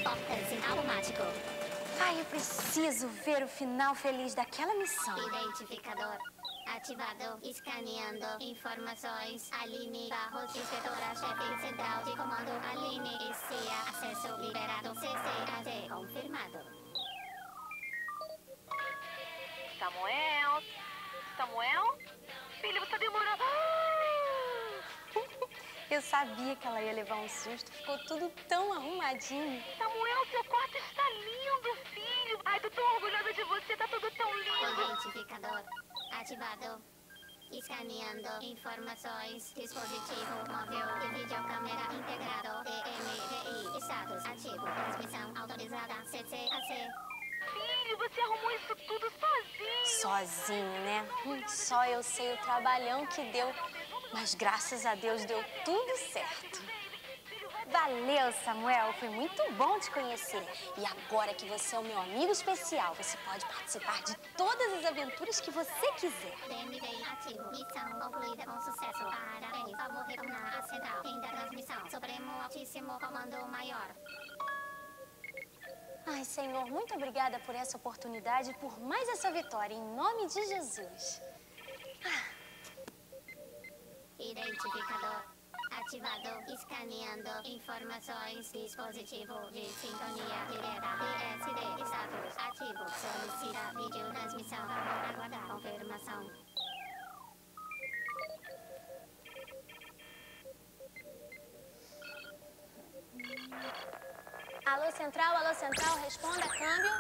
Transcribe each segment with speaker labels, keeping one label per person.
Speaker 1: Portas automático.
Speaker 2: Ai, eu preciso ver o final feliz daquela missão.
Speaker 1: Identificador ativado. Escaneando informações. Aline Barros, inspetora-chefe central de comando. Aline inicia acesso liberado. CCAD confirmado.
Speaker 3: Samuel? Samuel? Filho, você demorou.
Speaker 2: Eu sabia que ela ia levar um susto. Ficou tudo tão arrumadinho.
Speaker 3: Samuel, seu quarto está lindo, filho. Ai, tô tão orgulhosa de você, tá tudo tão lindo.
Speaker 1: Identificador ativado. Escaneando informações. Dispositivo móvel de videocâmera integrado. DMVI. Status ativo. Transmissão autorizada. CCAC.
Speaker 3: Filho, você arrumou isso tudo sozinho.
Speaker 2: Sozinho, né? Só eu sei o trabalhão que deu. Mas graças a Deus deu tudo certo. Valeu, Samuel. Foi muito bom te conhecer. E agora que você é o meu amigo especial, você pode participar de todas as aventuras que você quiser.
Speaker 1: DMVI ativo. Missão concluída com sucesso. Parabéns. Favor retornar à central. Fim da transmissão. Supremo Altíssimo Comando Maior.
Speaker 2: Ai, Senhor, muito obrigada por essa oportunidade e por mais essa vitória. Em nome de Jesus.
Speaker 1: Identificador ativado. Escaneando informações. Dispositivo de sintonia direta. PSD. Status ativo. Solicita vídeo transmissão. Favor aguardar confirmação.
Speaker 2: Alô, Central, responda, câmbio.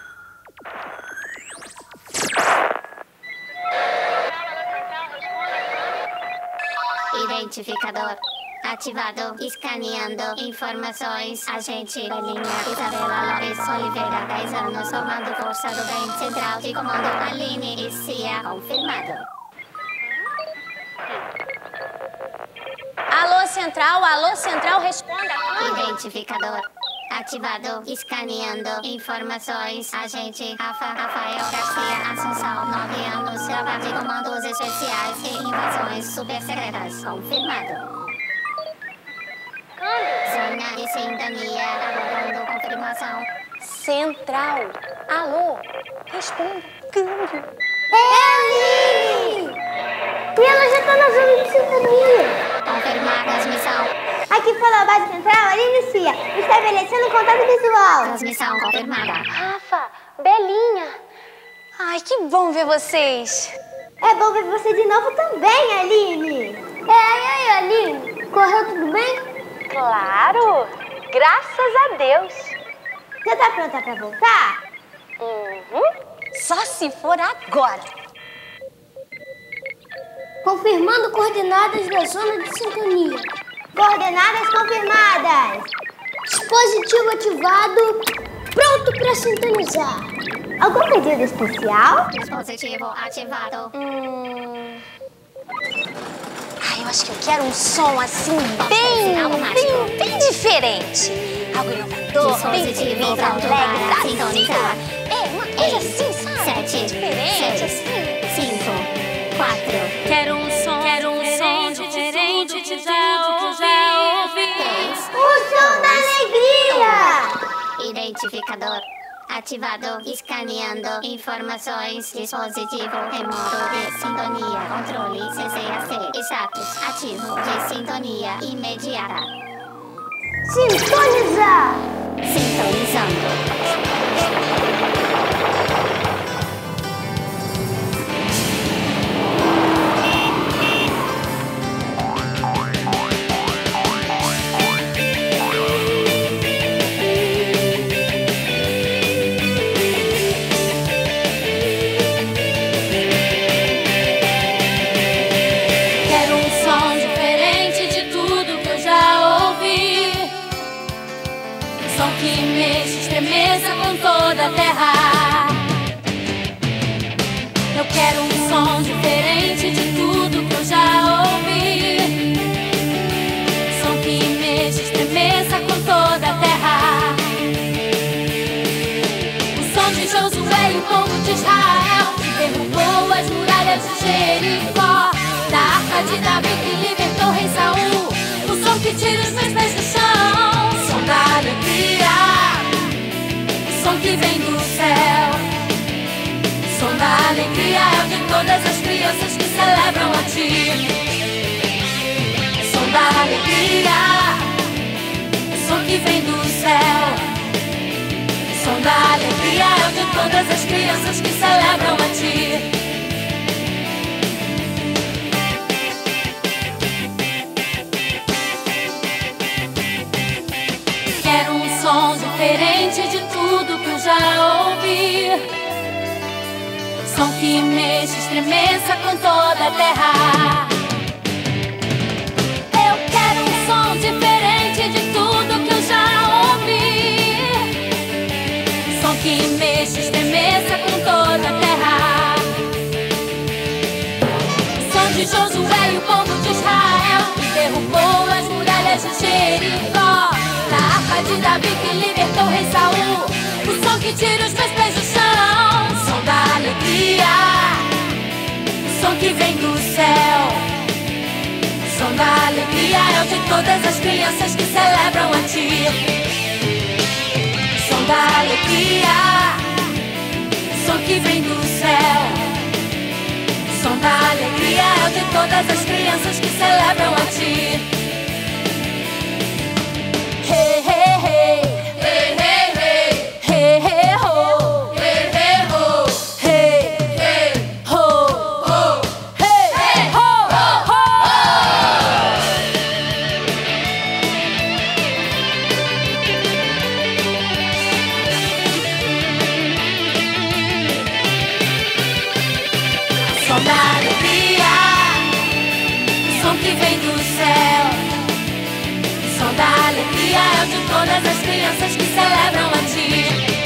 Speaker 1: Identificador ativado. Escaneando informações. Agente Belinha Isabela Lopes Oliveira, 10 anos, comando Força do Bem, central de comando. Aline inicia confirmado.
Speaker 2: Alô, Central, responda, câmbio.
Speaker 1: Identificador ativado. Escaneando informações. Agente Rafael Garcia Assunção, 9 anos, capaz de comandos especiais e invasões super secretas. Confirmado. Zona de sintonia, aguardando confirmação.
Speaker 2: Central, alô, responda, câmbio.
Speaker 4: Aline! E ela já tá na zona de sintonia.
Speaker 1: Confirmar transmissão.
Speaker 4: Aqui fala a base central, ela inicia, estabelecendo contato visual.
Speaker 1: Transmissão confirmada.
Speaker 2: Rafa, Belinha. Ai, que bom ver vocês.
Speaker 4: É bom ver você de novo também, Aline. E aí, Aline? Correu tudo bem?
Speaker 2: Claro, graças a Deus.
Speaker 4: Já tá pronta pra voltar?
Speaker 2: Só se for agora.
Speaker 4: Confirmando coordenadas da zona de sintonia. Coordenadas confirmadas. Dispositivo ativado. Pronto para sintonizar. Algum pedido especial?
Speaker 1: Dispositivo ativado.
Speaker 2: Ai, eu acho que eu quero um som assim bem diferente. Algo inovador, bem feliz, alegre, pra
Speaker 1: sintonizar.
Speaker 2: uma coisa assim, sabe?
Speaker 1: 7,
Speaker 2: Diferente,
Speaker 1: 6,
Speaker 2: assim.
Speaker 1: 5, 4.
Speaker 5: Quero um som diferente de tudo que eu já ouvi.
Speaker 4: O som da alegria!
Speaker 1: Identificador ativado. Escaneando informações. Dispositivo remoto de sintonia. Controle CCAC. Status ativo de sintonia imediata.
Speaker 4: Sintonizar!
Speaker 1: Sintonizando.
Speaker 5: Que mexa, estremeça com toda a terra. Eu quero um som diferente de tudo que eu já ouvi. Som que mexa, estremeça com toda a terra. O som de Josué e o povo de Israel, que derrubou as muralhas de Jericó. Da arca de Davi que libertou o rei Saul. O som que tira os meus pés do chão. Som da alegria, som da alegria é o de todas as crianças que celebram a ti. Quero um som diferente de tudo que eu já ouvi. Som que mexa, estremeça com toda a terra. Eu quero um som diferente de tudo que eu já ouvi. Som que mexa, estremeça com toda a terra. Som de Josué e o povo de Israel, que derrubou as muralhas de Jericó. Da harpa de Davi que libertou o rei Saul. O som que tira os meus pés do chão. Som da alegria, o som que vem do céu. O som da alegria é o de todas as crianças que celebram a ti. Som da alegria, o som que vem do céu. O som da alegria é o de todas as crianças que celebram a ti. Hey, hey, hey. Hey, hey, hey. Hey, hey, ho. Hey, hey, ho. Hey, hey, ho. Ho. Hey, hey, ho. Ho, ho. Som da alegria, som que vem do céu. Som da alegria é o de todas as crianças que celebram a ti.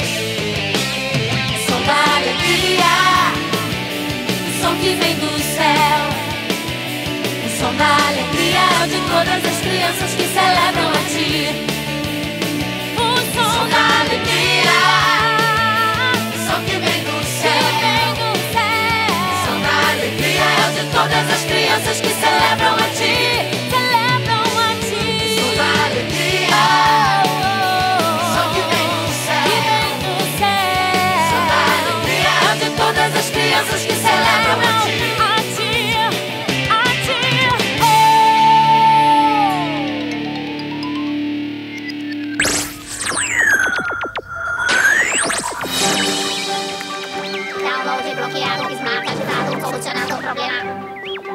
Speaker 5: Som da alegria, o som que vem do céu. O som da alegria é o de todas as crianças que celebram a ti. O som da alegria, o som que vem do céu. O som da alegria é o de todas as crianças que celebram a ti. Todas as crianças que celebram a ti, a ti, a ti.
Speaker 1: Download bloqueado, Smart ativado, solucionando o problema.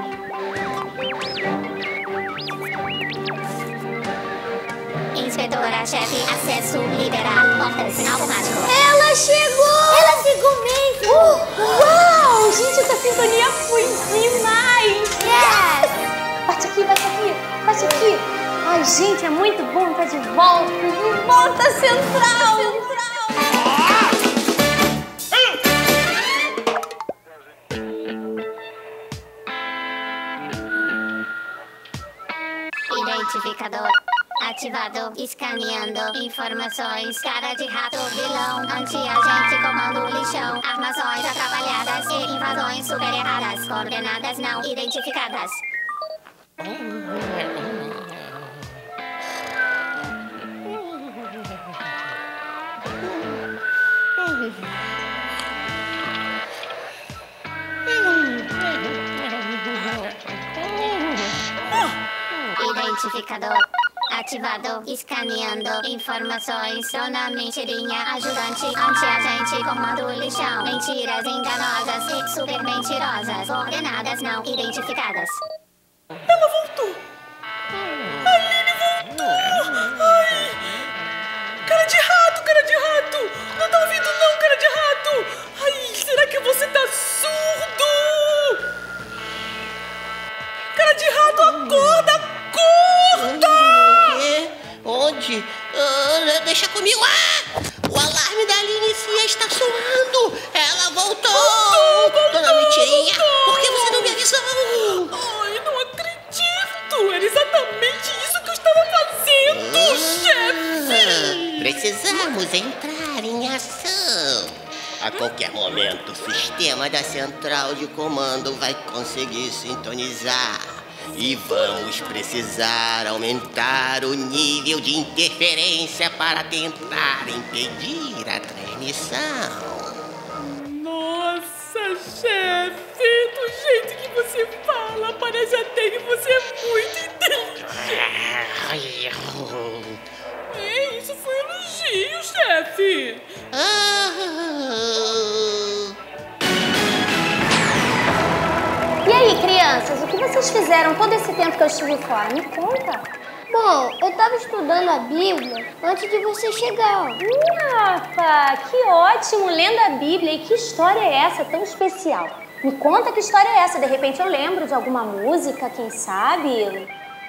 Speaker 1: Inspetora-chefe, acesso liberado, portas automático.
Speaker 4: Ela chegou! Ela chegou mesmo! Uau! Gente, essa sintonia foi demais! Yes! Bate aqui, bate aqui, bate aqui. Ai, gente, é muito bom estar de volta à Central!
Speaker 1: Identificador ativado, escaneando informações. Cara de rato, vilão, anti-agente, comando lixão. Armações atrapalhadas e invasões super erradas. Coordenadas não identificadas. Identificador ativado, escaneando informações. Dona Mentirinha, ajudante, anti-agente, comando lixão. Mentiras enganosas e super mentirosas. Coordenadas não identificadas.
Speaker 6: Ela voltou! A Aline voltou! Ai! Cara de rato, cara de rato! Não tá ouvindo não, cara de rato! Ai, será que você tá surdo? Cara de rato, acorda! Acorda!
Speaker 7: Onde? Deixa comigo. O alarme da Alicia está soando. Ela voltou. Dona Mentirinha, por que você não me avisou?
Speaker 6: Ai, não acredito. Era exatamente isso que eu estava fazendo, chefe.
Speaker 7: Precisamos entrar em ação. A qualquer momento, o sistema da central de comando vai conseguir sintonizar. E vamos precisar aumentar o nível de interferência para tentar impedir a transmissão.
Speaker 6: Nossa, chefe, do jeito que você fala, parece até que você é muito inteligente. Isso foi elogio, chefe.
Speaker 4: vocês fizeram todo esse tempo que eu estive fora? Me conta.
Speaker 8: Bom, eu tava estudando a Bíblia antes de você chegar.
Speaker 4: Rafa, que ótimo, lendo a Bíblia. E que história é essa tão especial? Me conta que história é essa. De repente eu lembro de alguma música, quem sabe?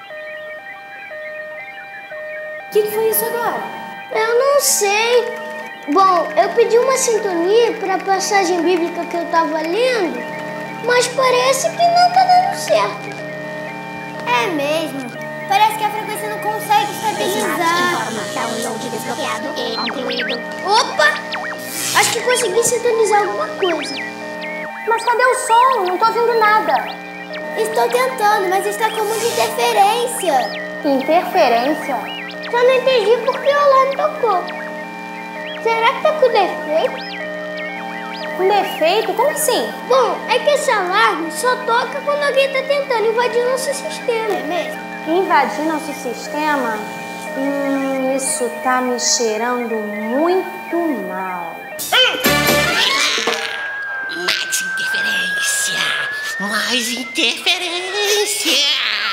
Speaker 4: O que foi isso agora?
Speaker 8: Eu não sei. Bom, eu pedi uma sintonia para a passagem bíblica que eu tava lendo, mas parece que não tá dando certo.
Speaker 1: É mesmo. Parece que a frequência não consegue estabilizar.
Speaker 8: Download desbloqueado e concluído. Opa! Acho que consegui sintonizar alguma coisa.
Speaker 4: Mas cadê o som? Não tô ouvindo nada.
Speaker 1: Estou tentando, mas está com muita interferência.
Speaker 4: Interferência?
Speaker 8: Só não entendi porque o alarme tocou. Será que tá com defeito?
Speaker 4: Com defeito? Como assim?
Speaker 8: Bom, é que esse alarme só toca quando alguém tá tentando invadir nosso sistema. É mesmo?
Speaker 4: Invadir nosso sistema? Isso tá me cheirando muito mal.
Speaker 7: Mais interferência! Mais interferência!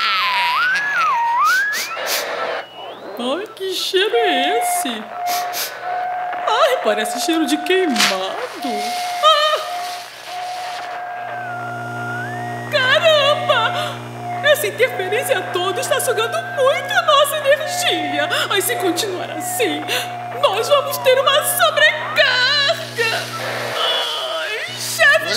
Speaker 6: Ai, que cheiro é esse? Ai, parece cheiro de queimado. Caramba! Essa interferência toda está sugando muito a nossa energia. Ai, se continuar assim, nós vamos ter uma sobrecarga. Ai, chefe!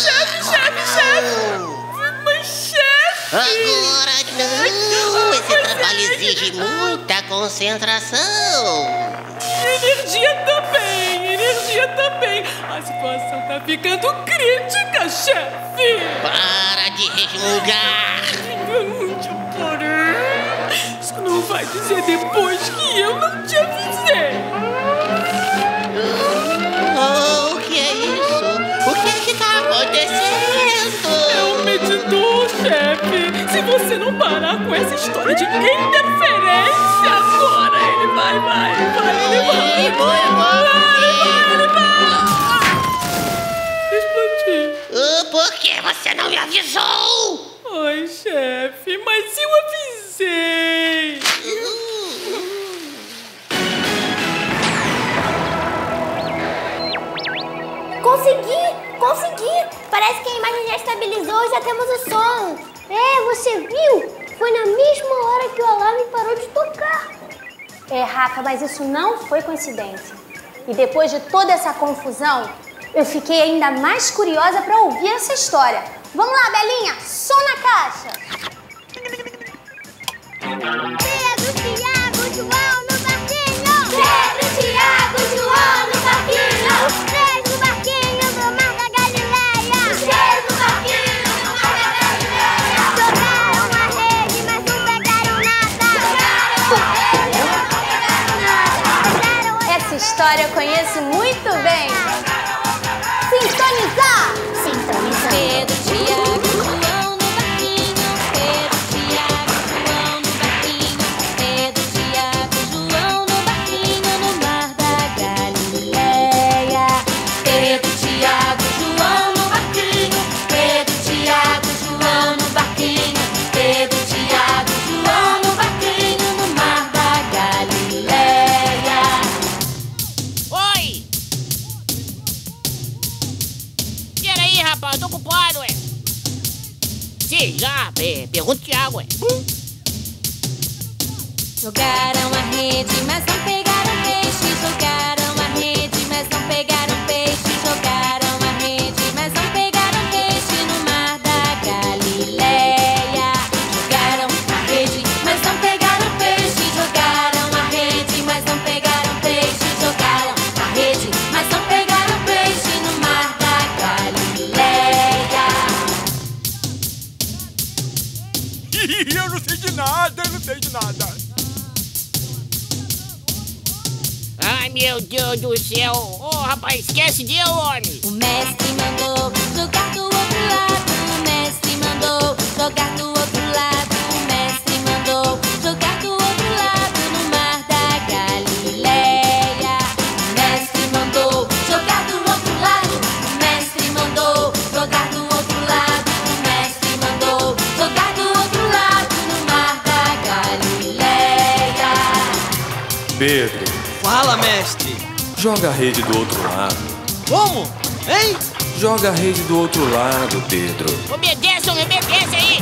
Speaker 6: Mas chefe!
Speaker 7: Agora não! Esse trabalho exige muita concentração.
Speaker 6: Energia também! A situação tá ficando crítica, chefe!
Speaker 7: Para de resmungar!
Speaker 6: Eu parei! Isso não vai dizer depois que eu não te avisei!
Speaker 7: O que é isso? O que tá acontecendo?
Speaker 6: É um medidor, chefe! Se você não parar com essa história de interferência agora, ele vai! Explodir!
Speaker 7: Por que você não me avisou?
Speaker 6: Ai, chefe, mas eu avisei!
Speaker 1: Consegui! Parece que a imagem já estabilizou e já temos o som.
Speaker 8: É, você viu? Foi na mesma hora que o alarme parou de tocar.
Speaker 4: É, Rafa, mas isso não foi coincidência. E depois de toda essa confusão, eu fiquei ainda mais curiosa para ouvir essa história. Vamos lá, Belinha, som na caixa.
Speaker 1: Pedro, Tiago, João no barquinho. Pedro, Tiago, João no barquinho. Os três no barquinho do Mar da Galileia. Os três no barquinho do Mar da Galileia. Jogaram a rede, mas não pegaram nada.
Speaker 4: Essa história eu conheço muito bem. Sintonizar!
Speaker 5: Pedro, Tiago, João no barquinho. Pedro, Tiago, João no barquinho. Pedro, Tiago, João no barquinho no Mar da Galileia. Pedro, Tiago, João no barquinho. Pedro, Tiago, João no barquinho. Pedro, Tiago, João no barquinho no Mar da Galileia.
Speaker 9: Oi! Peraí, rapaz, eu tô ocupado, ué. Sim, já, pergunta o Thiago, ué.
Speaker 5: Jogaram a rede, mas não pegaram peixe. Jogaram a rede, mas não pegaram peixe. Jogaram a rede, mas não pegaram peixe no Mar da Galileia. Jogaram a rede, mas não pegaram peixe. Jogaram a rede, mas não pegaram peixe. Jogaram a rede, mas não pegaram peixe no Mar da Galileia.
Speaker 10: Eu não sei de nada.
Speaker 9: Ai, meu Deus do céu. Ô, rapaz, esquece de eu, homem.
Speaker 5: O mestre mandou jogar do outro lado. O mestre mandou jogar do outro lado. O mestre mandou jogar do outro lado no Mar da Galileia. O mestre mandou jogar do outro lado. O mestre mandou jogar do outro lado. O mestre mandou jogar do outro lado
Speaker 11: Pedro.
Speaker 12: Fala, mestre.
Speaker 11: Joga a rede do outro lado.
Speaker 12: Como? Hein?
Speaker 11: Joga a rede do outro lado, Pedro.
Speaker 9: Obedece aí.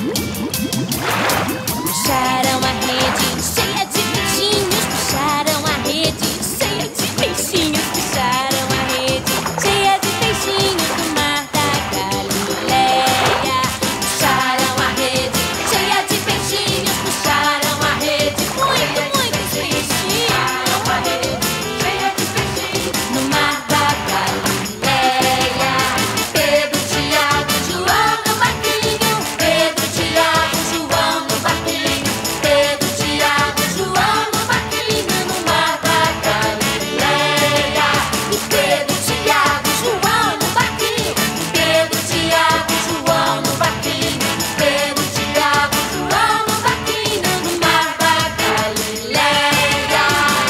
Speaker 5: Puxaram a rede cheia de peixinhos. Puxaram a rede cheia de peixinhos. Puxaram a rede cheia de peixinhos no mar da Galileia. Puxaram a rede cheia de peixinhos. Puxaram a rede, muitos peixinhos. Puxaram a rede cheia de peixinhos no mar da Galileia. Pedro, Tiago, João no barquinho. Pedro, Tiago, João no barquinho. Pedro, Tiago, João no barquinho no mar da Galileia. E Pedro, Tiago, João no barquinho. Pedro, Tiago, João no barquinho. Pedro, Tiago, João no barquinho no mar da Galileia.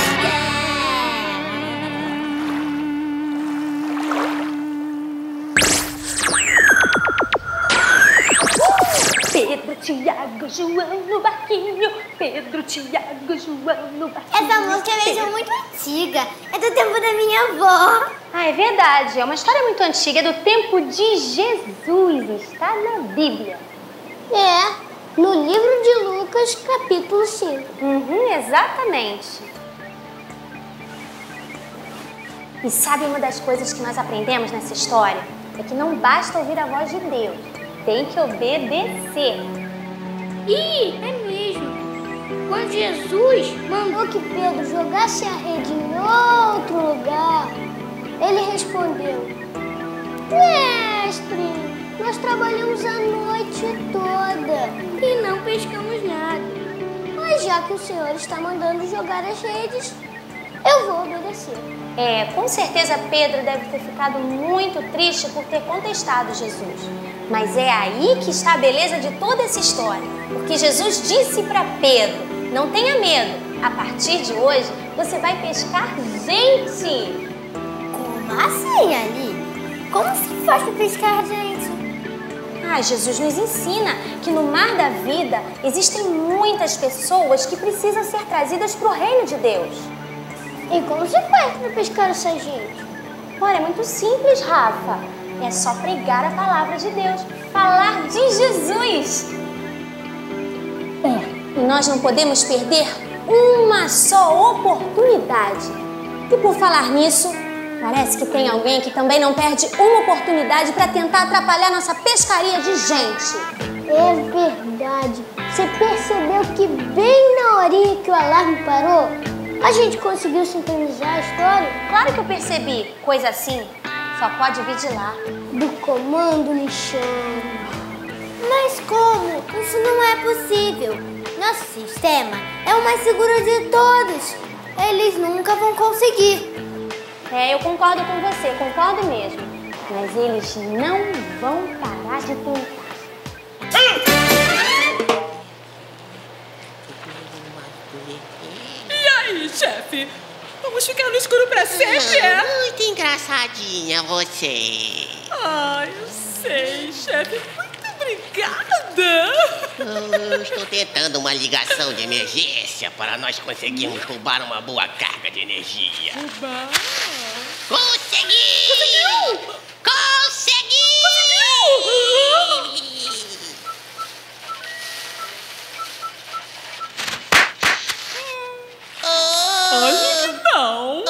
Speaker 4: Pedro, Tiago, João no barquinho. Pedro, Tiago, João no barquinho.
Speaker 8: Essa música é mesmo muito antiga. É do tempo da minha avó.
Speaker 4: Ah, é verdade. É uma história muito antiga, é do tempo de Jesus. Está na Bíblia.
Speaker 8: É, no livro de Lucas, capítulo 5.
Speaker 4: Exatamente. E sabe uma das coisas que nós aprendemos nessa história? É que não basta ouvir a voz de Deus, tem que obedecer.
Speaker 8: Ih, é mesmo. Quando Jesus mandou que Pedro jogasse a rede em outro lugar, ele respondeu: Mestre, nós trabalhamos a noite toda e não pescamos nada. Mas já que o Senhor está mandando jogar as redes, eu vou obedecer.
Speaker 4: Com certeza Pedro deve ter ficado muito triste por ter contestado Jesus. Mas é aí que está a beleza de toda essa história. Porque Jesus disse para Pedro: não tenha medo, a partir de hoje você vai pescar gente.
Speaker 8: Como assim, Aline? Como se faz para pescar gente?
Speaker 4: Jesus nos ensina que no mar da vida existem muitas pessoas que precisam ser trazidas para o reino de Deus.
Speaker 8: E como se faz para pescar essa gente?
Speaker 4: Olha, é muito simples, Rafa. É só pregar a palavra de Deus, falar de Jesus. E nós não podemos perder uma só oportunidade. E por falar nisso, parece que tem alguém que também não perde uma oportunidade para tentar atrapalhar nossa pescaria de gente.
Speaker 8: É verdade. Você percebeu que bem na horinha que o alarme parou, a gente conseguiu sintonizar a história?
Speaker 4: Claro que eu percebi. Coisa assim só pode vir de lá.
Speaker 8: Do comando me chama. Mas como? Isso não é possível. Nosso sistema é o mais seguro de todos. Eles nunca vão conseguir.
Speaker 4: Eu concordo com você, concordo mesmo. Mas eles não vão parar de tentar.
Speaker 6: E aí, chefe? Vamos ficar no escuro pra sempre, é?
Speaker 7: Muito engraçadinha você.
Speaker 6: Eu sei, chefe. Muito obrigada.
Speaker 7: Eu estou tentando uma ligação de emergência para nós conseguirmos roubar uma boa carga de energia. Consegui! Consegui!
Speaker 6: Olha que não.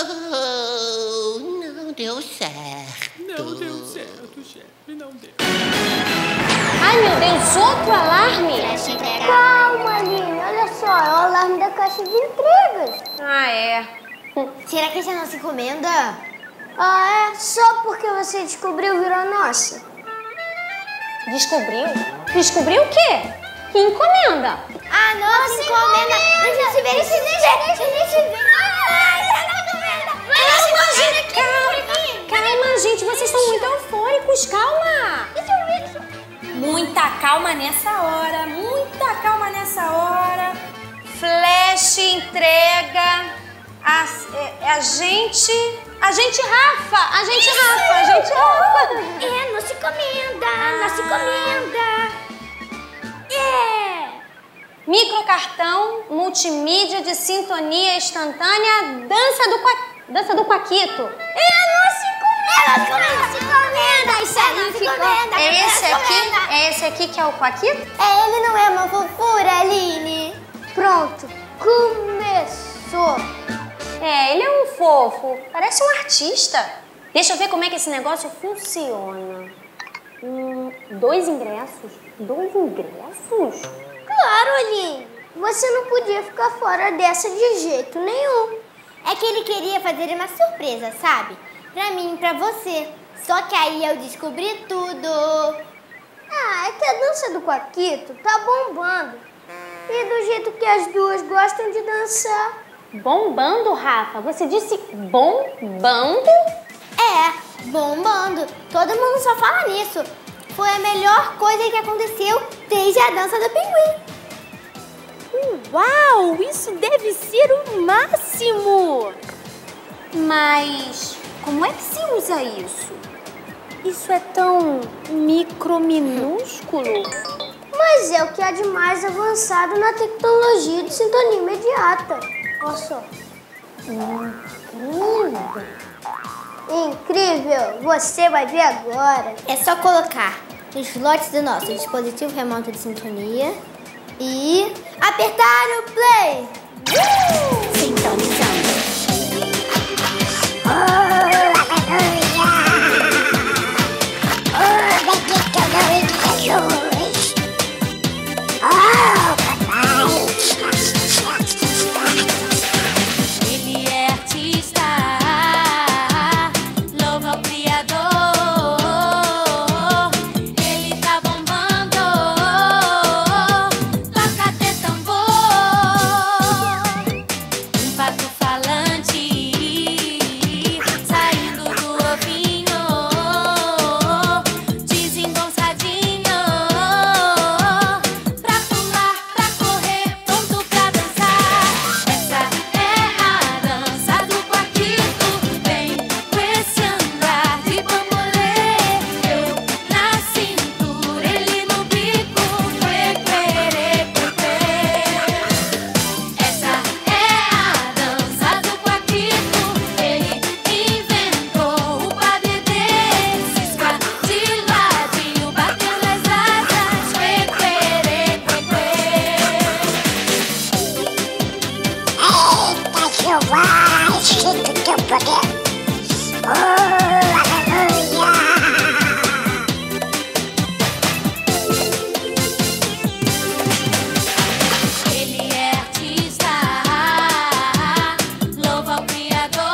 Speaker 7: Não deu certo.
Speaker 6: Não deu certo, chefe. Não deu.
Speaker 4: Ai, meu Deus, outro alarme?
Speaker 8: Calma, Aline. Olha só, é o alarme da caixa de entregas. Será que essa é a nossa encomenda? É? Só porque você descobriu virou nossa.
Speaker 4: Descobriu? Descobriu o quê? Que encomenda?
Speaker 8: A nossa encomenda. Deixa eu ver, deixa eu ver.
Speaker 4: Calma, gente, vocês estão muito eufóricos, calma. Muita calma nessa hora, muita calma nessa hora. Flash entrega a gente Rafa.
Speaker 8: É, nossa encomenda.
Speaker 4: Microcartão multimídia de sintonia instantânea dança do Quaquito. É esse aqui que é o Quaquito?
Speaker 8: Ele não é uma fofura, Aline. Pronto, começou.
Speaker 4: Ele é um fofo, parece um artista. Deixa eu ver como é que esse negócio funciona. 2 ingressos? 2 ingressos?
Speaker 8: Claro, Aline. Você não podia ficar fora dessa de jeito nenhum. É que ele queria fazer uma surpresa, sabe? Pra mim e pra você. Só que aí eu descobri tudo. É que a dança do Quaquito tá bombando. E do jeito que as duas gostam de dançar.
Speaker 4: Bombando, Rafa? Você disse bombando?
Speaker 8: Bombando. Todo mundo só fala nisso. Foi a melhor coisa que aconteceu desde a dança do pinguim.
Speaker 4: Uau, isso deve ser o máximo! Mas como é que se usa isso? Isso é tão minúsculo.
Speaker 8: Mas é o que há de mais avançado na tecnologia de sintonia imediata. Olha só. Incrível! Você vai ver agora. É só colocar nos slots do nosso dispositivo remoto de sintonia e apertar o play. Sintonizando.
Speaker 5: Ele é artista, louva o Criador. Ele tá bombando, toca até tambor. Um pato falante saindo do ovinho, desengonçadinho, pra pular, pra correr, pronto pra dançar. Essa é a dança do Quaquito, vem com esse andar de bambolê. Eu na cintura, ele no bico, quê. Essa é a dança do Quaquito, ele inventou o padedê. Cisca de ladinho, batendo as asas, quê.
Speaker 8: Eita, Jeová, esquenta o teu poder. Aleluia!
Speaker 5: Ele é artista, louva o Criador.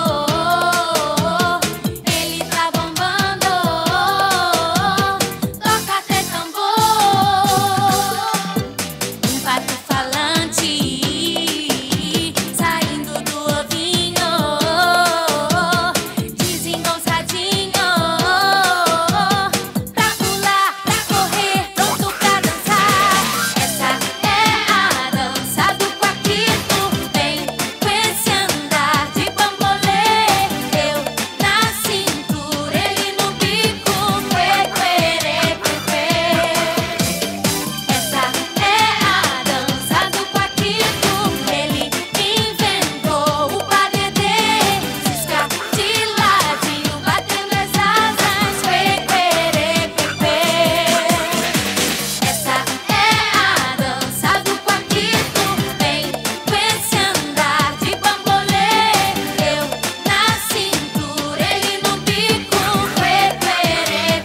Speaker 5: Ele tá bombando, toca até tambor. Um pato falante saindo do ovinho, desengonçadinho, pra pular, pra correr, pronto pra dançar. Essa é a dança do Quaquito, vem com esse andar de bambolê. Eu na cintura, ele no bico, quê. Essa é a dança do Quaquito, ele inventou o padedê. Cisca de ladinho, batendo as asas, quê. Essa é a dança do Quaquito, vem com esse andar de bambolê. Eu na cintura, ele no bico, quê.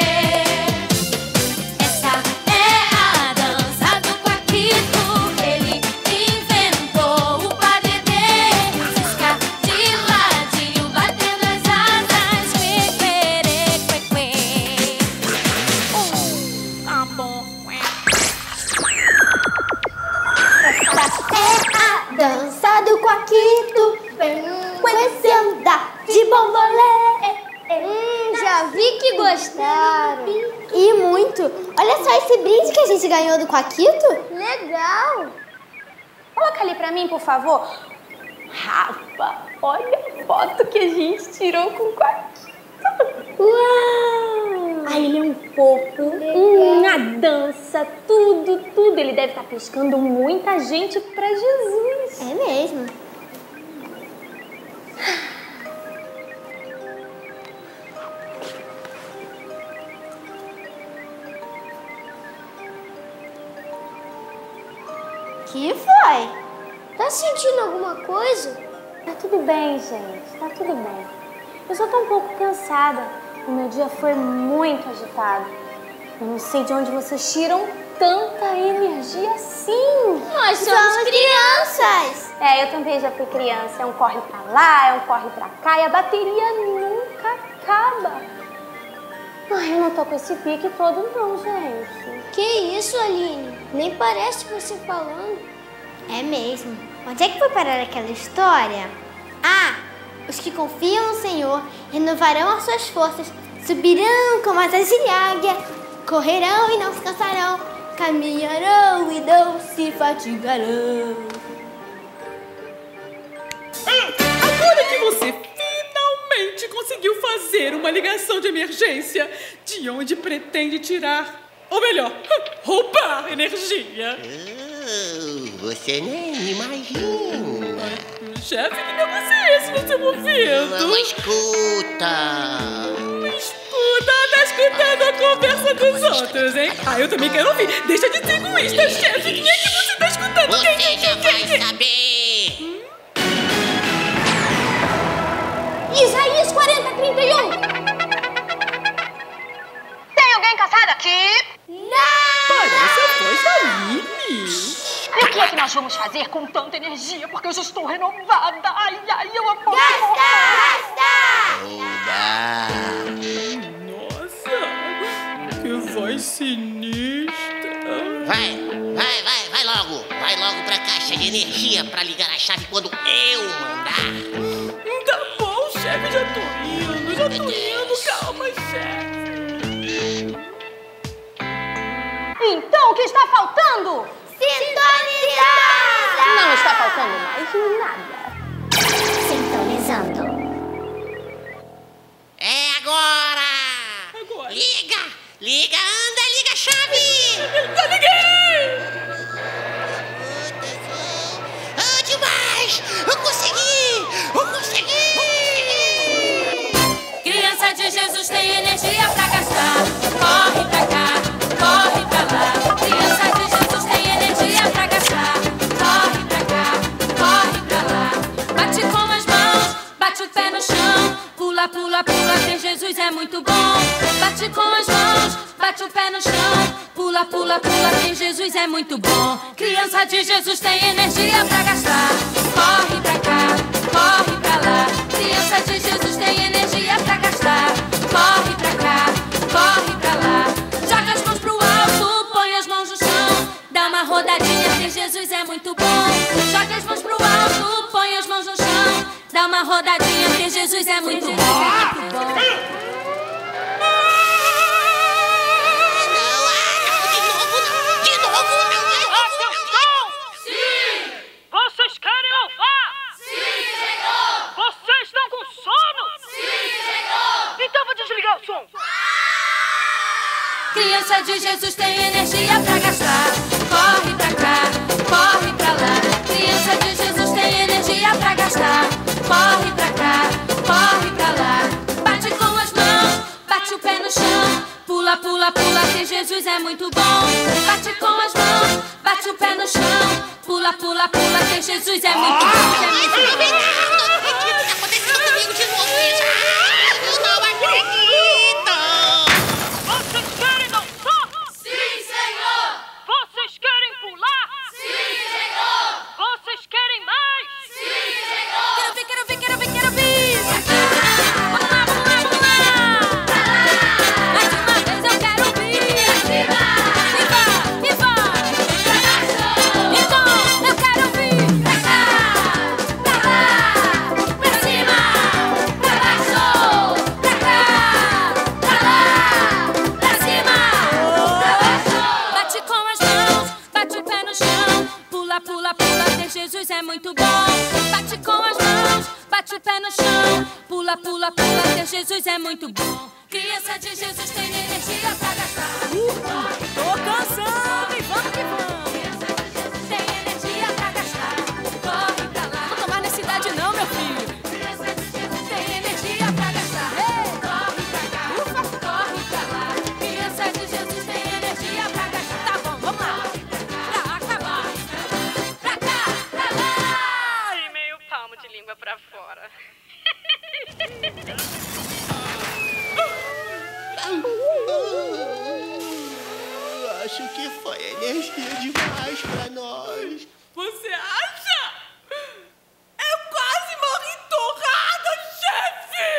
Speaker 5: Essa é a dança do Quaquito, ele inventou o padedê. Cisca de ladinho, batendo as asas, quê. Tá bom.
Speaker 8: É a dança do Quaquito, vem com esse andar de bambolê. Já vi que gostaram. E muito. Olha só esse brinde que a gente ganhou do Quaquito. Legal.
Speaker 4: Coloca ali pra mim, por favor. Rafa, olha a foto que a gente tirou com o Quaquito.
Speaker 8: Uau!
Speaker 4: Ai, ele é um fofo, a dança, tudo. Ele deve estar pescando muita gente pra Jesus.
Speaker 8: É mesmo. Que foi? Tá sentindo alguma coisa?
Speaker 4: Tá tudo bem, gente. Tá tudo bem. Eu só tô um pouco cansada. O meu dia foi muito agitado. Eu não sei de onde vocês tiram tanta energia assim.
Speaker 8: Nós somos crianças.
Speaker 4: É, eu também já fui criança. É um corre pra lá, é um corre pra cá e a bateria nunca acaba. Ai, eu não tô com esse pique todo não, gente.
Speaker 8: Que isso, Aline? Nem parece você falando. É mesmo. Onde é que foi parar aquela história? Ah, os que confiam no Senhor renovarão as suas forças, subirão como asas de águia, correrão e não se cansarão, caminharão e não se fatigarão.
Speaker 6: Agora que você finalmente conseguiu fazer uma ligação de emergência, de onde pretende tirar, ou melhor, roubar energia?
Speaker 7: Você nem imagina.
Speaker 6: Chefe, que negócio é esse no seu ouvido?
Speaker 7: Não escuta.
Speaker 6: Tá escutando a conversa dos outros, hein? Ah, eu também quero ouvir. Deixa de ser egoísta, chefe. Quem é que você tá escutando?
Speaker 7: Você já vai saber.
Speaker 4: Isaías 40:31.
Speaker 3: Tem alguém casado aqui?
Speaker 8: Não!
Speaker 6: Parece a voz da Aline.
Speaker 3: E o que é que nós vamos fazer com tanta energia? Porque eu já estou renovada. Ai, eu apoio.
Speaker 8: Gasta!
Speaker 6: Nossa, que voz sinistra.
Speaker 7: Vai logo. Vai logo pra caixa de energia pra ligar a chave quando eu mandar.
Speaker 6: Tá bom, chefe, já tô indo. Calma, chefe.
Speaker 4: Então, o que está faltando?
Speaker 8: Sintonizar!
Speaker 4: Não está faltando mais nada.
Speaker 1: Sintonizando.
Speaker 7: É agora! Liga, anda, liga a chave!
Speaker 6: Já liguei!
Speaker 7: Ah, demais! Eu consegui!
Speaker 5: Criança de Jesus tem energia pra gastar. Corre pra cá, corre pra lá. Criança de Jesus tem energia pra gastar. Corre pra cá, corre pra lá. Bate com as mãos, bate o pé no chão. Pula, pula, pula, ter Jesus é muito bom. Bate com as mãos, bate o pé no chão. Pula, pula, pula, ter Jesus é muito bom. Criança de Jesus tem energia pra gastar. Corre pra cá, corre pra lá. Criança de Jesus tem energia pra gastar. Corre pra cá, corre pra lá. Joga as mãos pro alto, põe as mãos no chão. Dá uma rodadinha, ter Jesus é muito bom. Joga as mãos pro alto, põe as mãos no chão. Dá uma rodadinha, ter Jesus é muito bom.
Speaker 3: Vocês querem louvar?
Speaker 5: Sim, Senhor!
Speaker 3: Vocês estão com sono?
Speaker 5: Sim, Senhor!
Speaker 3: Então vou desligar o som.
Speaker 5: Criança de Jesus tem energia pra gastar. Corre pra cá, corre pra lá. Criança de Jesus tem energia pra gastar. Corre pra cá, corre pra lá. Bate com as mãos, bate o pé no chão. Pula, pula, pula, que Jesus é muito bom. Bate com as mãos, bate o pé no chão. Pula, pula, pula, que Jesus é muito bom.
Speaker 7: O que tá acontecendo comigo de novo isso? Eu não acredito!
Speaker 3: Vocês querem dançar?
Speaker 5: Sim, Senhor!
Speaker 3: Vocês querem pular?
Speaker 5: Sim, Senhor!
Speaker 3: Vocês querem mais?
Speaker 5: Sim, Senhor! Quero ver!
Speaker 3: Vamos lá!
Speaker 5: Mais uma vez eu quero vir! Viva! Então eu quero vir! Pra cá! Pra lá! Pra cima! Pra baixo! Pra cá! Pra lá! Pra cima! Pra baixo! Bate com as mãos, bate o pé no chão. Pula, pula, pula, ter Jesus é muito bom. Bate com as mãos, bate o pé no chão. Pula, pula, pula, ter Jesus é muito bom. Criança de Jesus tem energia pra gastar.
Speaker 6: Tô cansado e vamos que vamos.
Speaker 5: Tem energia pra gastar. Corre pra lá.
Speaker 6: Não tô mais na cidade não, meu filho.
Speaker 5: Tem energia pra gastar. Corre pra cá. Corre pra lá. Criança de Jesus tem energia pra gastar.
Speaker 6: Tá bom, vamos lá. Pra acabar.
Speaker 5: Pra cá, pra lá.
Speaker 3: E meio palmo de língua pra fora.
Speaker 7: Acho que foi energia demais pra nós.
Speaker 6: Você acha? Eu quase morri torrada, chefe!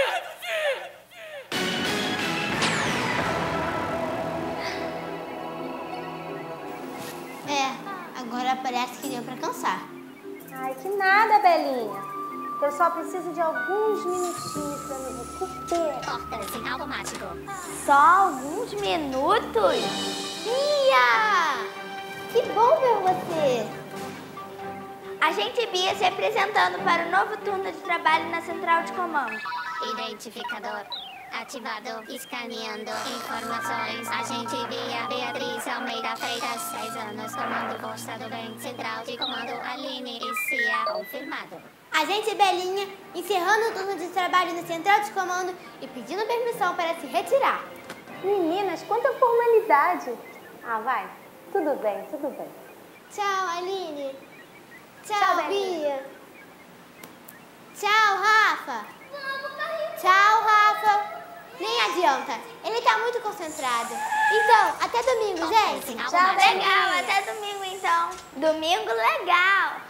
Speaker 8: Agora parece que deu pra cansar.
Speaker 4: Ai, que nada, Belinha. Eu só preciso de alguns minutinhos pra me recuperar.
Speaker 1: Portas em automático.
Speaker 8: Só alguns minutos? Bia! Que bom ver você! Agente Bia se apresentando para o novo turno de trabalho na central de comando.
Speaker 1: Identificador ativado. Escaneando informações. Agente Bia Beatriz Almeida Freitas, 6 anos. Comando Força do Bem. Central de comando Aline e Cia. Confirmado.
Speaker 8: Agente Belinha encerrando o turno de trabalho na central de comando e pedindo permissão para se retirar.
Speaker 4: Meninas, quanta formalidade. Ah, vai. Tudo bem, tudo bem.
Speaker 8: Tchau, Aline. Tchau,
Speaker 4: Tchau,
Speaker 8: Bia. Tchau, Rafa. Tchau, Rafa. Nem adianta, ele tá muito concentrado. Então, até domingo, gente.
Speaker 1: Tchau,
Speaker 8: Legal, até domingo então. Domingo legal.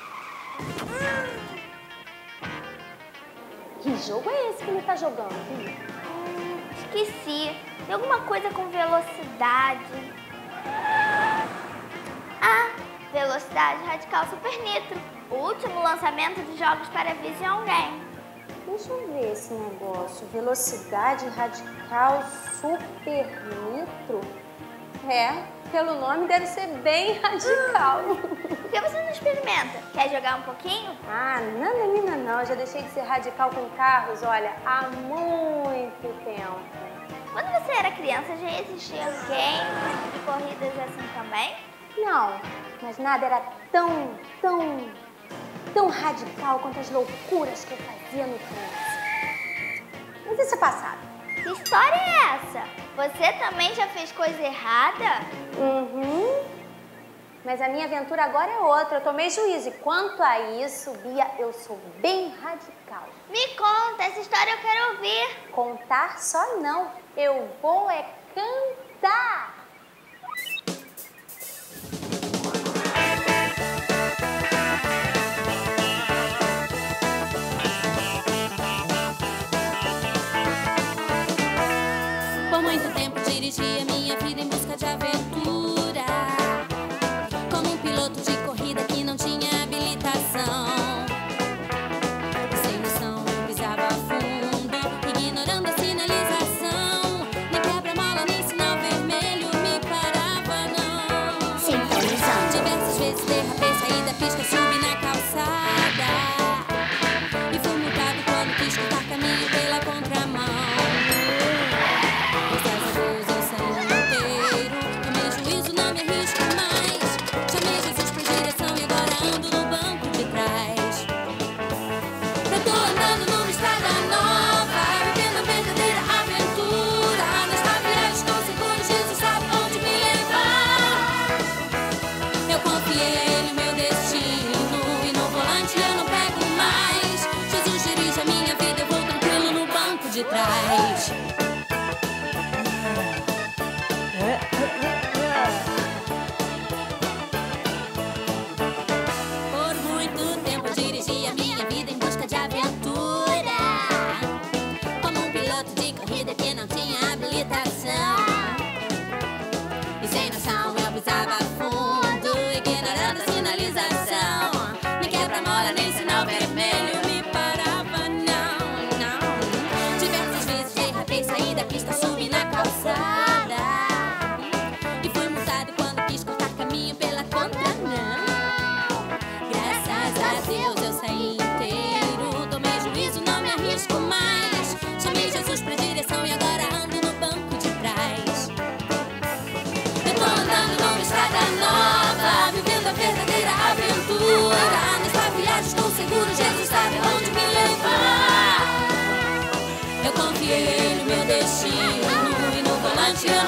Speaker 4: Que jogo é esse que ele tá jogando, Bia?
Speaker 8: Esqueci. Tem alguma coisa com velocidade. Ah, Velocidade Radical Super Nitro. O último lançamento de jogos para Vision Game.
Speaker 4: Deixa eu ver esse negócio. Velocidade Radical Super Nitro? É, pelo nome deve ser bem radical.
Speaker 8: Por que você não experimenta? Quer jogar um pouquinho?
Speaker 4: Ah, não, menina, não. Eu já deixei de ser radical com carros, olha, há muito tempo.
Speaker 8: Quando você era criança, já existiam games de corridas assim também?
Speaker 4: Não, mas nada era tão radical quanto as loucuras que eu fazia no trânsito. Mas isso é passado.
Speaker 8: Que história é essa? Você também já fez coisa errada?
Speaker 4: Uhum. Mas a minha aventura agora é outra. Eu tomei juízo. E quanto a isso, Bia, eu sou bem radical.
Speaker 8: Me conta, essa história eu quero ouvir.
Speaker 4: Contar só não. Eu vou é cantar.
Speaker 5: Por muito tempo dirigi a minha vida em busca de aventura, como um piloto de corrida que não tinha habilitação. Sem noção, pisava fundo, ignorando a sinalização. Nem quebra-mola, nem sinal vermelho me parava, não.
Speaker 1: Sintonizando.
Speaker 5: Diversas vezes derrapei, saí da pista, subi na calçada e fui multado quando quis cortar caminho pela contramão. De trás. Por muito tempo eu dirigi a minha vida em busca de aventura, como um piloto de corrida que não tinha habilitação. E sem noção eu pisava fundo, ignorando a sinalização. Nem quebra-mola, nem sinal vermelho me parava, não. Diversas vezes derrapei,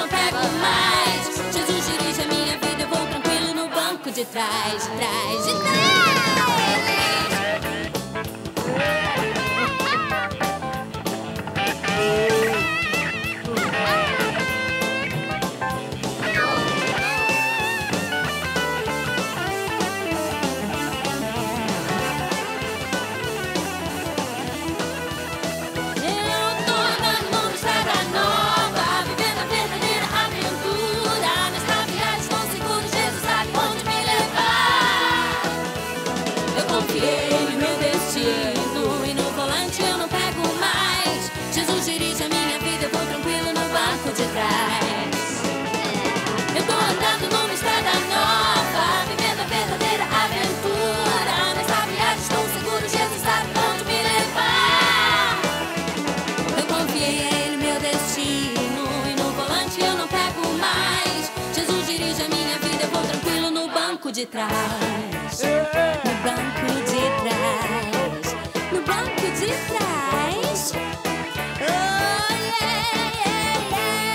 Speaker 5: pego mais. Jesus dirige a minha vida, eu vou tranquilo no banco de trás, de trás, de trás. De trás, no banco de trás, no banco de trás. Oh, yeah, yeah,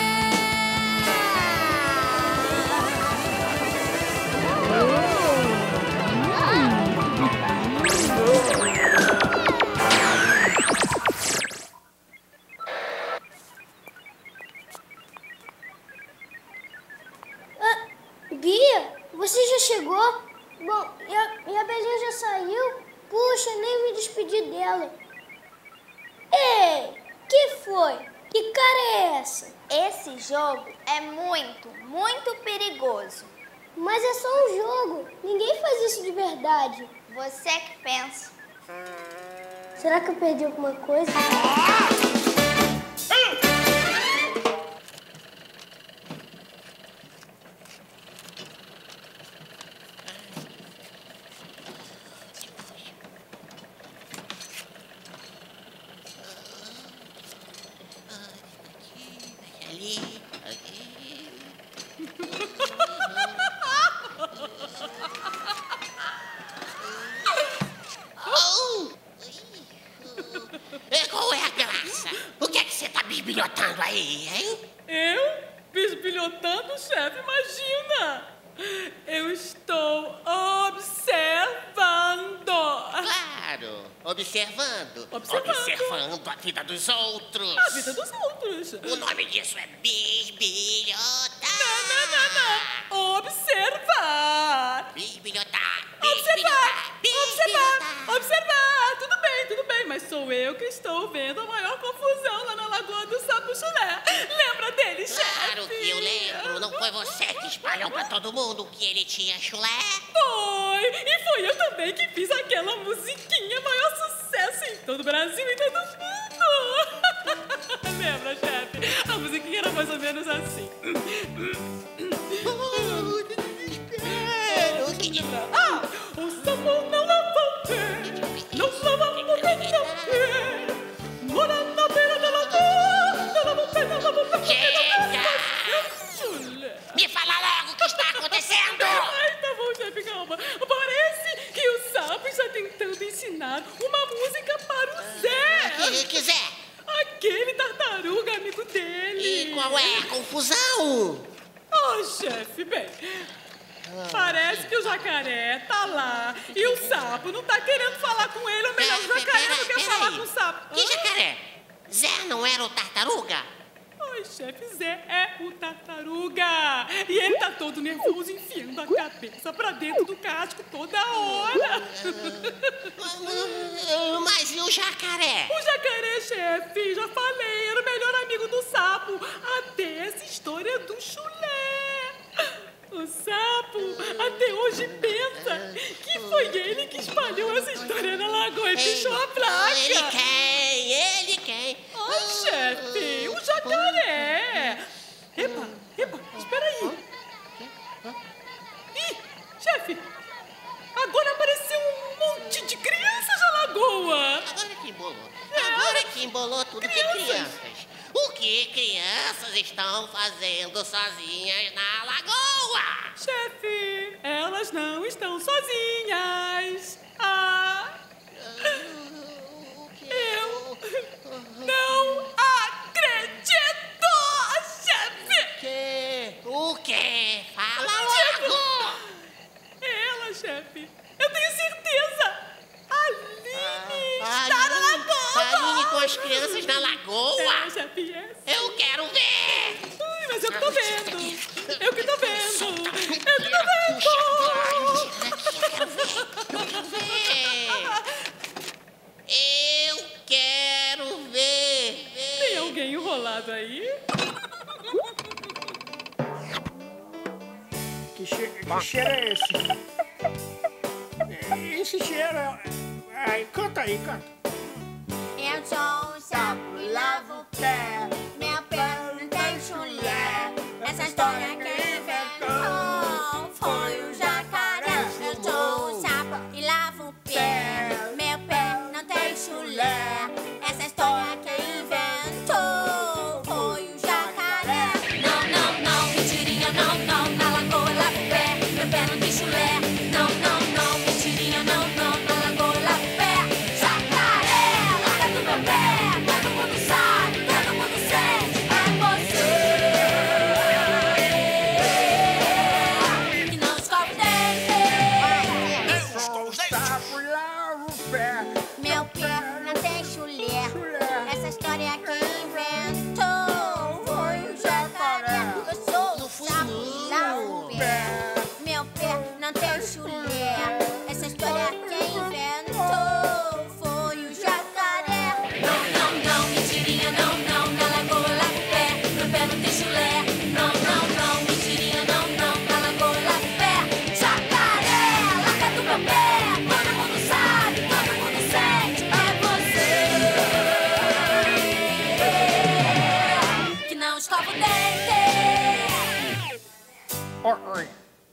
Speaker 8: Bia? Você já chegou? Bom, e a Belinha já saiu? Puxa, nem me despedi dela. Ei, que foi? Que cara é essa?
Speaker 2: Esse jogo é muito, muito perigoso.
Speaker 8: Mas é só um jogo. Ninguém faz isso de verdade.
Speaker 2: Você que pensa.
Speaker 8: Será que eu perdi alguma coisa?
Speaker 7: Qual é a graça? O que é que você tá bisbilhotando aí, hein?
Speaker 6: Eu? Bisbilhotando, chefe? Imagina! Eu estou observando.
Speaker 7: Claro, observando a vida dos outros.
Speaker 6: A vida dos outros.
Speaker 7: O nome disso é bisbilhotar.
Speaker 6: Não. Observar.
Speaker 7: Bisbilhotar.
Speaker 6: Observar. Tudo bem, mas sou eu que estou vendo a maior confusão lá na Lagoa do Sapo Chulé. Lembra dele, chefe?
Speaker 7: Claro que eu lembro. Não foi você que espalhou pra todo mundo que ele tinha chulé?
Speaker 6: Foi! E foi eu também que fiz aquela musiquinha maior sucesso em todo o Brasil e todo mundo. Lembra, chefe? A musiquinha era mais ou menos assim. O sapo não lava o pé, não lava o pé, mora na beira da lagoa, não lava o pé, não lava o pé.
Speaker 7: Chega! Me fala logo o que está acontecendo!
Speaker 6: Ai, tá bom, chefe, calma. Parece que o sapo está tentando ensinar uma música para o Zé.
Speaker 7: Que Zé?
Speaker 6: Aquele tartaruga amigo dele.
Speaker 7: E qual é a confusão?
Speaker 6: Chefe, bem... Parece que o jacaré tá lá e o sapo não tá querendo falar com ele, ou melhor, o jacaré não quer falar com o sapo.
Speaker 7: Que jacaré? Zé não era o tartaruga?
Speaker 6: Ai, chefe, Zé é o tartaruga. E ele tá todo nervoso, enfiando a cabeça pra dentro do casco toda hora.
Speaker 7: Mas e o jacaré?
Speaker 6: O jacaré, chefe, já falei, era o melhor amigo do sapo. Até essa história do chulé. O sapo até hoje pensa que foi ele que espalhou essa história na lagoa e pichou a placa.
Speaker 7: Ele quem?
Speaker 6: Ai, chefe, o jacaré. Epa, espera aí. Ih, chefe, agora apareceu um monte de crianças na lagoa.
Speaker 7: Agora que embolou tudo. Que crianças? O que crianças estão fazendo sozinhas na lagoa?
Speaker 6: Chefe, elas não estão sozinhas. Eu não acredito, chefe! chefe. Eu tenho certeza. Aline está na lagoa.
Speaker 7: Aline com as crianças na lagoa.
Speaker 6: Chefe, yes.
Speaker 7: Eu quero ver.
Speaker 6: Ai, mas eu que tô vendo. Eu que tô vendo. Eu que tô vendo.
Speaker 7: Eu quero ver.
Speaker 6: Tem alguém enrolado aí?
Speaker 10: Que cheiro é esse? Esse cheiro é... Ai, canta aí, canta.
Speaker 8: Eu sou um sapo e lavo o pé. Meu pé não tem chulé. Essa história quem inventou foi o jacaré. Eu sou um sapo e lavo o pé. Meu pé não tem chulé. Essa história quem inventou foi o jacaré.
Speaker 5: Não, não, não, mentirinha, não, não. Na lagoa eu lavo o pé, meu pé não tem chulé. Não, não, não, mentirinha, não, não. Na lagoa eu lavo o pé. Jacaré, larga do meu pé. Todo mundo sabe, todo mundo sente. É você que não escova o dente.
Speaker 10: Eu sou o sapo e lavo o pé.
Speaker 8: Meu pé não tem chulé. Essa história quem inventou foi o jacaré. Eu sou o sapo e lavo o pé. Meu pé não tem chulé. Essa história quem inventou foi o jacaré.
Speaker 5: Não, não, não, mentirinha, não, não. Na lagoa eu lavo o pé, meu pé não tem chulé. Não, não, não, mentirinha, não, não. Na lagoa eu lavo o pé. Jacaré, larga do meu pé. Todo mundo sabe, todo mundo sente. É você que não escova o dente.
Speaker 10: Oi.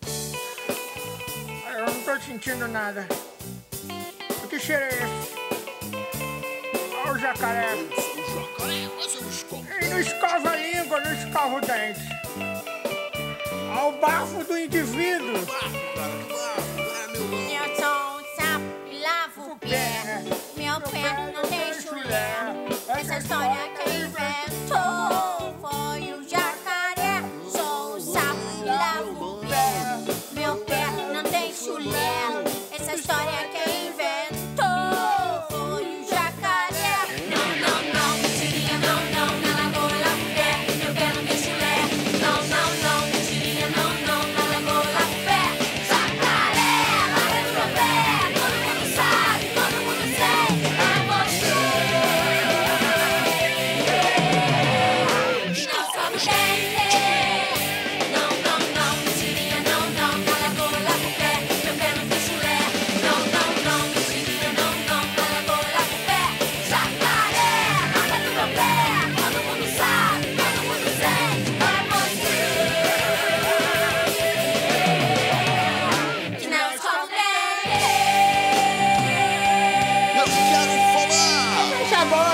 Speaker 10: Eu não tô sentindo nada. Que cheiro é esse? Olha o jacaré.
Speaker 7: Mas eu escovo.
Speaker 10: Ele não escova a língua, não escova o dente. Olha o bafo do indivíduo.
Speaker 8: Eu sou um sapo e lavo o pé. Meu pé não tem chulé. Essa história quem inventou foi o jacaré. Sou um sapo e lavo o pé. Meu pé não tem chulé. Essa história quem inventou foi o jacaré.
Speaker 5: Não, não, não, mentirinha, não, não. Na lagoa eu lavo o pé, meu pé não tem chulé. Não, não, não, mentirinha, não, não. Na lagoa eu lavo o pé. Jacaré, larga do meu pé. Todo mundo sabe, todo mundo sente. É você que não escova o dente. Não, não, não, mentirinha, não, não. Na lagoa eu lavo o pé, meu pé não tem chulé. Não, não, não, mentirinha, não, não. Na lagoa eu lavo o pé. Jacaré, larga do meu pé. Todo mundo sabe, todo mundo sente. É você que não escova o dente.
Speaker 7: Eu quero falar.
Speaker 10: Fecha a boca.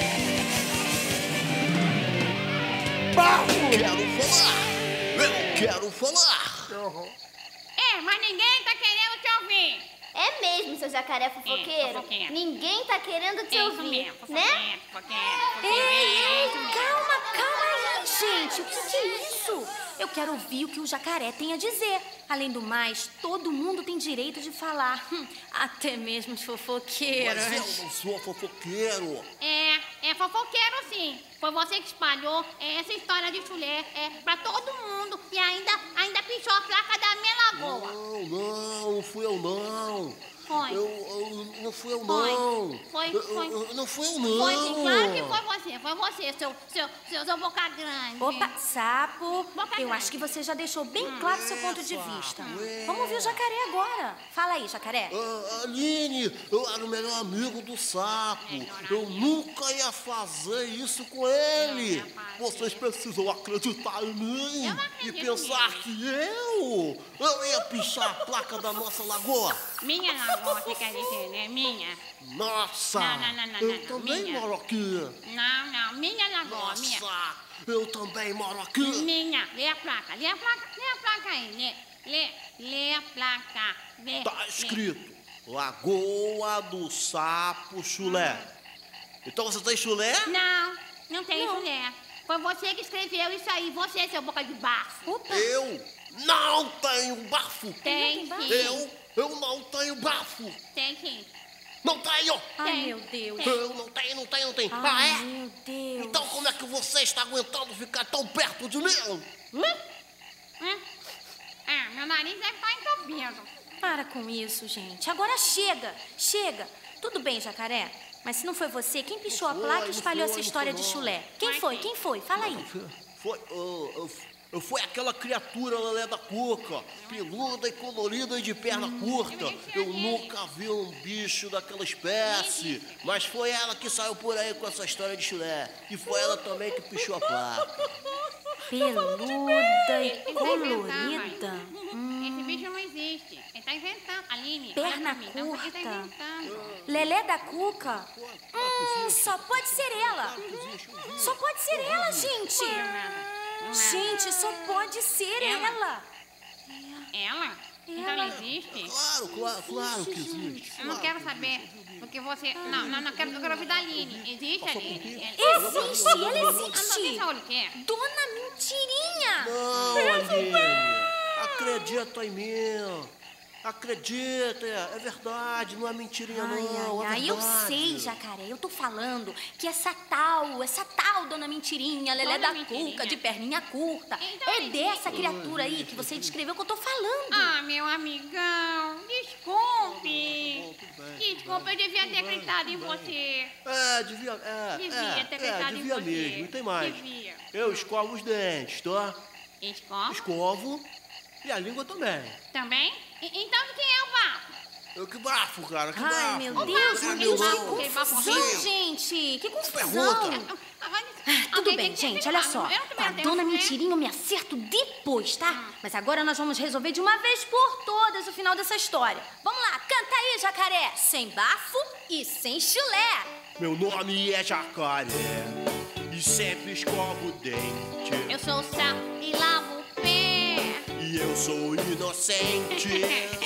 Speaker 10: Bafo.
Speaker 7: Eu quero falar.
Speaker 9: Mas ninguém tá querendo te ouvir.
Speaker 8: É mesmo, seu jacaré fofoqueiro?
Speaker 9: fofoqueiro.
Speaker 8: Ninguém tá querendo te ouvir, né?
Speaker 4: Ei, ei, calma, calma aí, gente. O que é isso? Eu quero ouvir o que o jacaré tem a dizer. Além do mais, todo mundo tem direito de falar. Até mesmo os fofoqueiros.
Speaker 7: Mas eu não sou fofoqueiro.
Speaker 9: É fofoqueiro sim. Foi você que espalhou essa história de chulé pra todo mundo e ainda pichou a placa da minha lagoa.
Speaker 7: Não fui eu não.
Speaker 9: Foi.
Speaker 7: Não fui eu
Speaker 9: Foi.
Speaker 7: não.
Speaker 9: Foi.
Speaker 7: Não fui eu não.
Speaker 9: Foi sim, claro que foi você. Foi você, seu boca grande.
Speaker 4: Opa, sapo,
Speaker 9: Boca
Speaker 4: eu
Speaker 9: grande.
Speaker 4: acho que você já deixou bem claro seu ponto de vista. Vamos ouvir o jacaré agora. Fala aí, jacaré.
Speaker 7: Aline, eu era o melhor amigo do sapo. Eu nunca ia fazer isso com ele. Vocês precisam acreditar em mim e pensar que eu ia pichar a placa da nossa lagoa.
Speaker 9: Minha lagoa, você quer dizer, né? Minha.
Speaker 7: Nossa,
Speaker 9: Não,
Speaker 7: eu também
Speaker 9: minha.
Speaker 7: moro aqui.
Speaker 9: Não, minha lagoa, minha.
Speaker 7: Nossa, eu também moro aqui.
Speaker 9: Minha, lê a placa aí, lê a placa, lê.
Speaker 7: Tá escrito, Lagoa do Sapo Chulé. Então você tem chulé?
Speaker 9: Não tem chulé. Foi você que escreveu isso aí, você, seu boca de bafo.
Speaker 7: Eu? Não tenho bafo.
Speaker 9: Tem sim.
Speaker 7: Eu não tenho bafo.
Speaker 9: Tem sim.
Speaker 7: Não tenho.
Speaker 4: Ai, meu Deus.
Speaker 7: Eu não tenho.
Speaker 4: Ai,
Speaker 7: Ah, é?
Speaker 4: meu Deus.
Speaker 7: Então como é que você está aguentando ficar tão perto de mim?
Speaker 9: Meu nariz deve estar entupido.
Speaker 4: Para com isso, gente. Agora chega. Tudo bem, Jacaré. Mas se não foi você, quem pichou a placa e espalhou essa história de chulé? Quem foi? Fala aí.
Speaker 7: Foi aquela criatura Lelé da Cuca, peluda e colorida e de perna curta. Eu nunca vi um bicho daquela espécie, mas foi ela que saiu por aí com essa história de chulé. E foi ela também que pichou a placa.
Speaker 4: Peluda e colorida?
Speaker 9: Esse bicho não existe. Ele tá inventando. Aline,
Speaker 4: Perna curta. Lelé da Cuca? Só pode ser ela. Só pode ser ela, gente. Gente, só pode ser ela.
Speaker 9: Ela? Então ela existe?
Speaker 7: Claro que existe.
Speaker 9: Eu não quero saber o que você... Não quero ouvir da Aline. Existe, Aline?
Speaker 4: Existe, ela existe.
Speaker 9: Quem sabe o que é?
Speaker 4: Dona Mentirinha.
Speaker 7: Não, Aline. Acredita em mim. Acredita, é verdade, não é mentirinha não, é verdade.
Speaker 4: Eu sei, Jacaré, eu tô falando que essa tal Dona Mentirinha, Lelé da Cuca, de perninha curta, é dessa criatura aí que você descreveu que eu tô falando.
Speaker 9: Ah, meu amigão, desculpe. Desculpa, eu devia ter acreditado em você.
Speaker 7: Devia
Speaker 9: ter acreditado em você.
Speaker 7: Mesmo, e tem mais.
Speaker 9: Devia.
Speaker 7: Eu escovo os dentes, tá?
Speaker 9: Escovo?
Speaker 7: E a língua também.
Speaker 9: Também? Então de quem é o bafo?
Speaker 7: Que bafo, cara, que
Speaker 4: bafo.
Speaker 7: Ai,
Speaker 4: meu Deus, que confusão, gente. Que confusão. Tudo bem, gente, olha só. A Dona Mentirinha eu me acerto depois, tá? Mas agora nós vamos resolver de uma vez por todas o final dessa história. Vamos lá, canta aí, Jacaré. Sem bafo e sem chulé.
Speaker 7: Meu nome é Jacaré e sempre escovo o dente.
Speaker 9: Eu sou o sapo e lavo o pé.
Speaker 7: E eu sou inocente.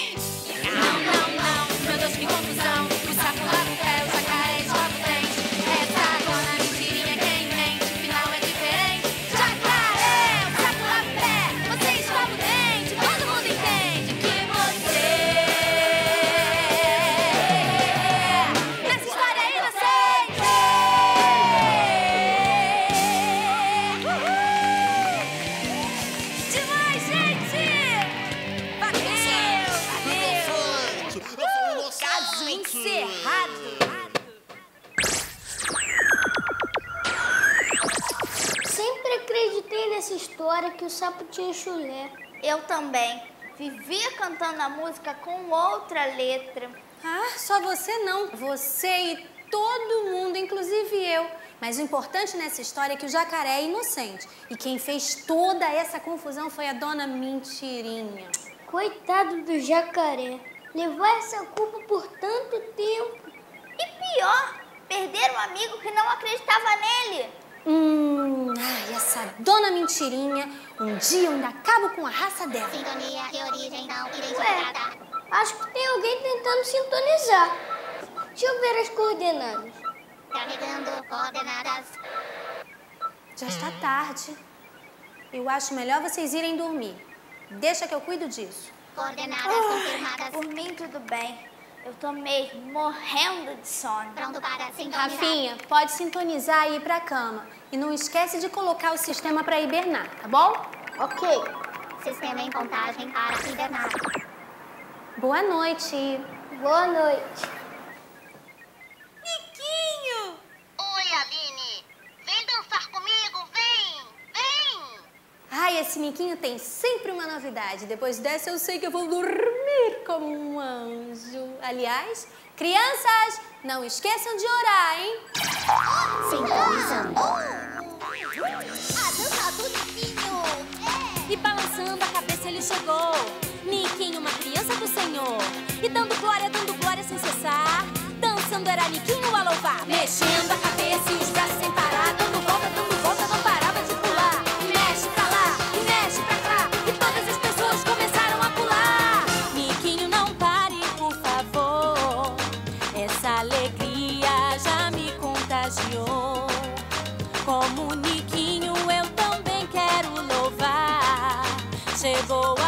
Speaker 5: Não, meu Deus, que confusão. O sapo lava o pé, o jacaré escova o dente. Essa Dona Mentirinha quem mente, o final é diferente. Jacaré, o sapo lava o pé, você escova o dente. Todo mundo entende que você nessa história é inocente. Demais, gente!
Speaker 4: Caso encerrado.
Speaker 8: Sempre acreditei nessa história que o sapo tinha chulé.
Speaker 2: Eu também. Vivia cantando a música com outra letra.
Speaker 4: Só você não. Você e todo mundo, inclusive eu. Mas o importante nessa história é que o jacaré é inocente. E quem fez toda essa confusão foi a Dona Mentirinha.
Speaker 8: Coitado do jacaré. Levou essa culpa por tanto tempo.
Speaker 2: E pior, perder um amigo que não acreditava nele.
Speaker 4: Essa Dona Mentirinha, um dia eu ainda acabo com a raça dela.
Speaker 1: Sintonia de origem não identificada.
Speaker 8: Acho que tem alguém tentando sintonizar. Deixa eu ver as coordenadas.
Speaker 1: Carregando coordenadas.
Speaker 4: Já está tarde. Eu acho melhor vocês irem dormir. Deixa que eu cuido disso.
Speaker 1: Coordenadas confirmadas.
Speaker 2: Por mim, tudo bem. Eu tô mesmo morrendo de sono.
Speaker 1: Pronto para sintonizar.
Speaker 4: Rafinha, pode sintonizar e ir pra cama. E não esquece de colocar o sistema para hibernar, tá bom?
Speaker 8: Ok.
Speaker 1: Sistema em contagem para hibernar.
Speaker 4: Boa noite.
Speaker 8: Boa noite.
Speaker 2: Niquinho!
Speaker 1: Oi, Aline. Vem dançar comigo, vem!
Speaker 4: Ai, esse Niquinho tem sempre uma novidade. Depois dessa, eu sei que eu vou dormir como um anjo. Aliás, crianças, não esqueçam de orar, hein?
Speaker 1: Sintonizando.
Speaker 2: A dança do Niquinho!
Speaker 4: E balançando a cabeça ele chegou. Niquinho, uma criança do Senhor. E dando glória sem cessar. Dançando era Niquinho a louvar. Mexendo a cabeça e os braços sem parar. Dando volta, não parava de pular. Mexe pra lá, e mexe pra cá. E todas as pessoas começaram a pular. Niquinho, não pare, por favor. Essa alegria já me contagiou. Como Niquinho, eu também quero louvar. Chegou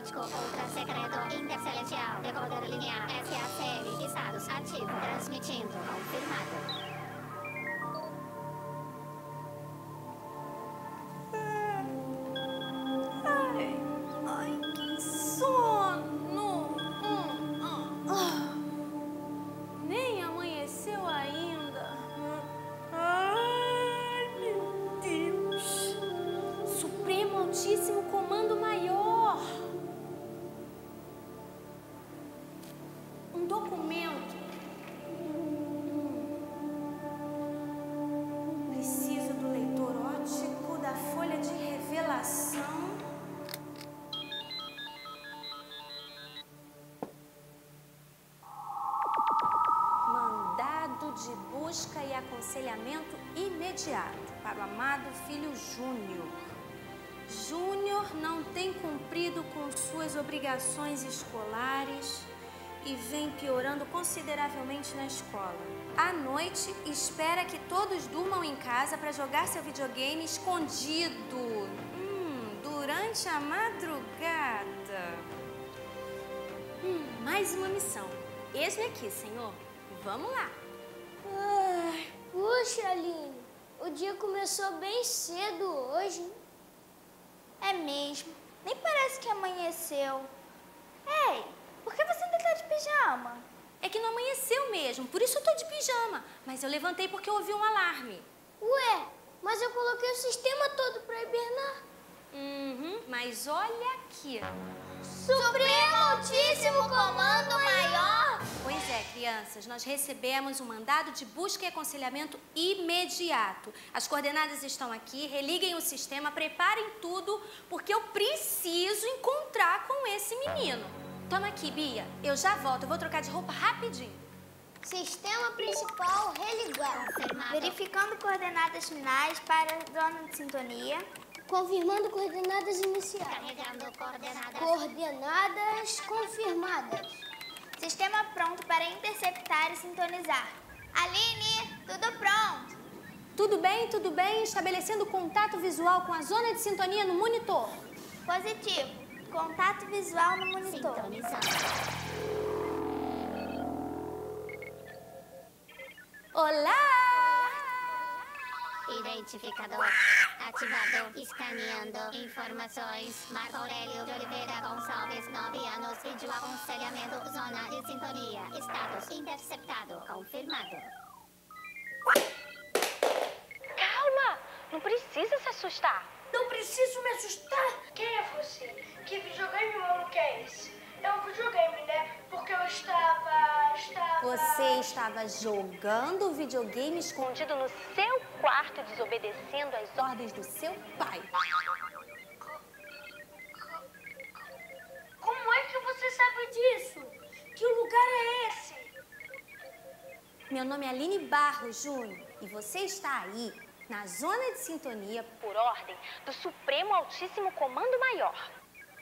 Speaker 1: código ultra secreto intercelestial. Decoder linear SACL. Status ativo. Transmitindo. Confirmado.
Speaker 4: Ai, que sono! Nem amanheceu ainda. Ai, meu Deus! Supremo Altíssimo Comando Maior. Um documento. Preciso do leitor óptico da folha de revelação. Mandado de busca e aconselhamento imediato para o amado filho Júnior. Júnior não tem cumprido com suas obrigações escolares e vem piorando consideravelmente na escola. À noite, espera que todos durmam em casa para jogar seu videogame escondido. Durante a madrugada. Mais uma missão. Eis-me aqui, Senhor. Vamos lá.
Speaker 8: Puxa, Aline, o dia começou bem cedo hoje.
Speaker 13: É mesmo. Nem parece que amanheceu. Ei, por que você ainda tá de pijama?
Speaker 4: É que não amanheceu mesmo, por isso eu tô de pijama. Mas eu levantei porque eu ouvi um alarme.
Speaker 8: Ué, mas eu coloquei o sistema todo pra hibernar.
Speaker 4: Mas olha aqui.
Speaker 8: Supremo Altíssimo Comando Maior!
Speaker 4: Pois é, crianças, nós recebemos um mandado de busca e aconselhamento imediato. As coordenadas estão aqui, religuem o sistema, preparem tudo, porque eu preciso encontrar com esse menino. Toma aqui, Bia, eu já volto, eu vou trocar de roupa rapidinho.
Speaker 8: Sistema principal religado.
Speaker 13: Verificando coordenadas finais para a zona de sintonia.
Speaker 8: Confirmando coordenadas iniciais.
Speaker 1: Carregando coordenadas.
Speaker 8: Coordenadas confirmadas.
Speaker 13: Sistema pronto para interceptar e sintonizar. Aline, tudo pronto.
Speaker 4: Tudo bem, estabelecendo contato visual com a zona de sintonia no monitor.
Speaker 13: Positivo. Contato visual no monitor.
Speaker 1: Sintonizando.
Speaker 4: Olá!
Speaker 1: Identificador ativado, escaneando informações. Marco Aurélio de Oliveira Gonçalves, 9 anos, vídeo aconselhamento, zona de sintonia. Status interceptado, confirmado.
Speaker 4: Calma, não precisa se assustar.
Speaker 6: Não preciso me assustar. Quem é você? Que videogame maluco é esse? É um videogame, né? Porque eu estava...
Speaker 4: Você estava jogando videogame escondido no seu quarto, desobedecendo às ordens do seu pai.
Speaker 6: Como é que você sabe disso? Que lugar é esse?
Speaker 4: Meu nome é Aline Barros Júnior e você está aí na zona de sintonia por ordem do Supremo Altíssimo Comando Maior.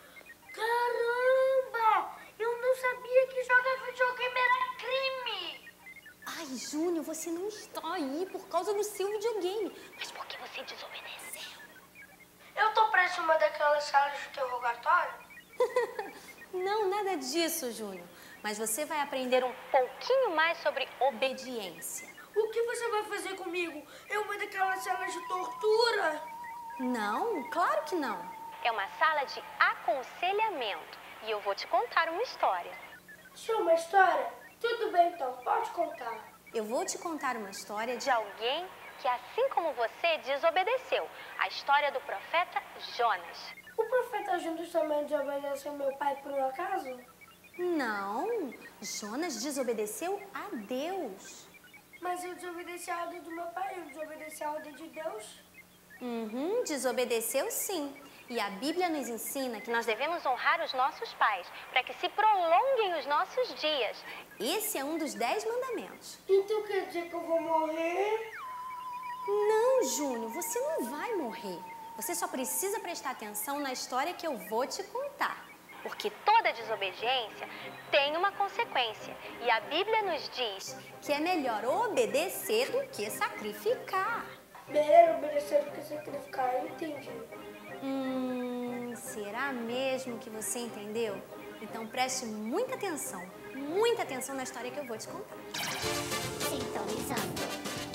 Speaker 6: Caramba! Eu não sabia que jogar videogame era crime!
Speaker 4: Ai, Júnior, você não está aí por causa do seu videogame, mas porque você desobedeceu.
Speaker 6: Eu tô preso em uma daquelas salas de interrogatório?
Speaker 4: Não, nada disso, Júnior. Mas você vai aprender um pouquinho mais sobre obediência.
Speaker 6: O que você vai fazer comigo? É uma daquelas salas de tortura?
Speaker 4: Não, claro que não. É uma sala de aconselhamento e eu vou te contar uma história.
Speaker 6: Isso é uma história? Tudo bem, então. Pode contar.
Speaker 4: Eu vou te contar uma história de alguém que, assim como você, desobedeceu. A história do profeta Jonas.
Speaker 6: O profeta Jonas também desobedeceu meu pai por um acaso?
Speaker 4: Não, Jonas desobedeceu a Deus.
Speaker 6: Mas eu desobedeci a ordem do meu pai, eu desobedeci a ordem de Deus.
Speaker 4: Desobedeceu sim. E a Bíblia nos ensina que nós devemos honrar os nossos pais para que se prolonguem os nossos dias. Esse é um dos 10 mandamentos.
Speaker 6: Então quer dizer que eu vou morrer?
Speaker 4: Não, Júnior, você não vai morrer. Você só precisa prestar atenção na história que eu vou te contar. Porque toda desobediência tem uma consequência. E a Bíblia nos diz que é melhor obedecer do que sacrificar.
Speaker 6: Melhor obedecer do que sacrificar, eu entendi.
Speaker 4: Será mesmo que você entendeu? Então preste muita atenção na história que eu vou te contar.
Speaker 1: Sintonizando.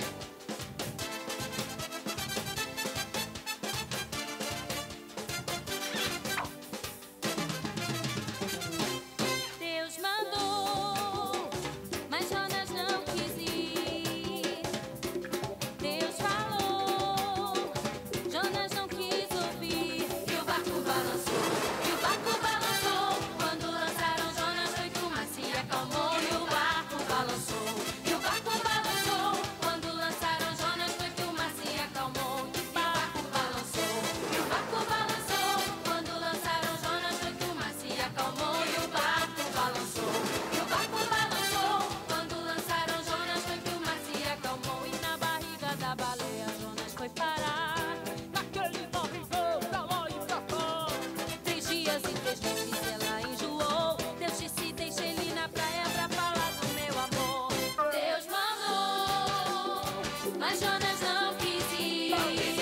Speaker 5: Deus mandou, mas Jonas não quis ir. Deus falou, Jonas não quis ouvir. E o barco balançou, quando lançaram Jonas foi que o mar se acalmou. E o barco balançou, quando lançaram Jonas foi que o mar se acalmou. E o barco balançou, quando lançaram Jonas foi que o mar se acalmou. E o barco balançou, quando lançaram Jonas foi que o mar se acalmou. E na barriga da baleia Jonas foi parar, naquele barrigão pra lá e pra cá. 3 dias e 3 noites ela enjoou. Deus disse, deixa ele na praia pra falar do meu amor. Deus mandou, mas Jonas não quis ir.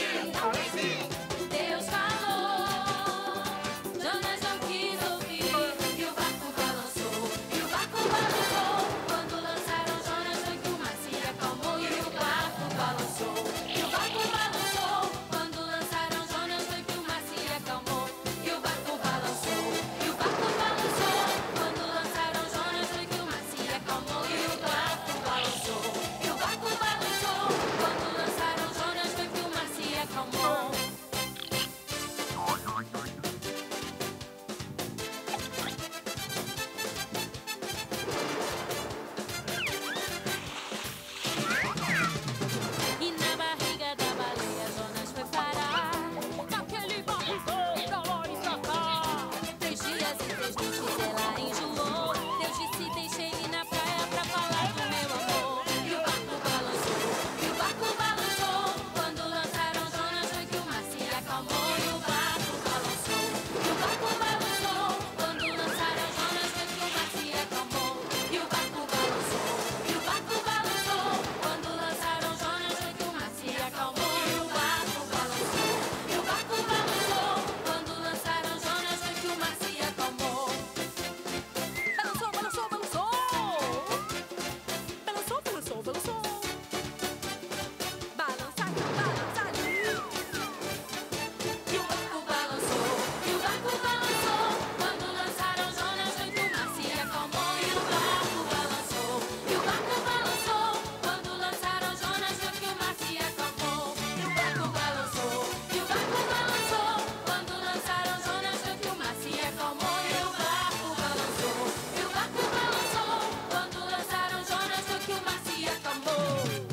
Speaker 5: Deus falou, Jonas não quis ouvir. E o barco balançou, quando lançaram Jonas foi que o mar se acalmou. E o barco balançou, quando lançaram Jonas foi que o mar se acalmou. E o barco balançou, quando lançaram Jonas foi que o mar se acalmou. E o barco balançou, quando lançaram Jonas foi que o mar se acalmou. E na barriga da baleia Jonas foi parar, naquele barrigão pra lá e pra cá. 3 dias e 3 noites ela enjoou. Deus disse, deixa ele na praia pra falar do meu amor. E o barco balançou, quando lançaram Jonas foi que o mar se acalmou. E o barco balançou, quando lançaram Jonas foi que o mar se acalmou. E o barco balançou, quando lançaram Jonas foi que o mar se acalmou. E o barco balançou, quando lançaram Jonas foi que o mar se acalmou. Balançou, balançou, balançou. Balançou, balançou, balançou. Balança aqui, balança ali. E o barco balançou, quando lançaram Jonas foi que o mar se acalmou. E o barco balançou, quando lançaram Jonas foi que o mar se acalmou. E o barco balançou, quando lançaram Jonas foi que o mar se acalmou. E o barco balançou, quando lançaram Jonas foi que o mar se acalmou.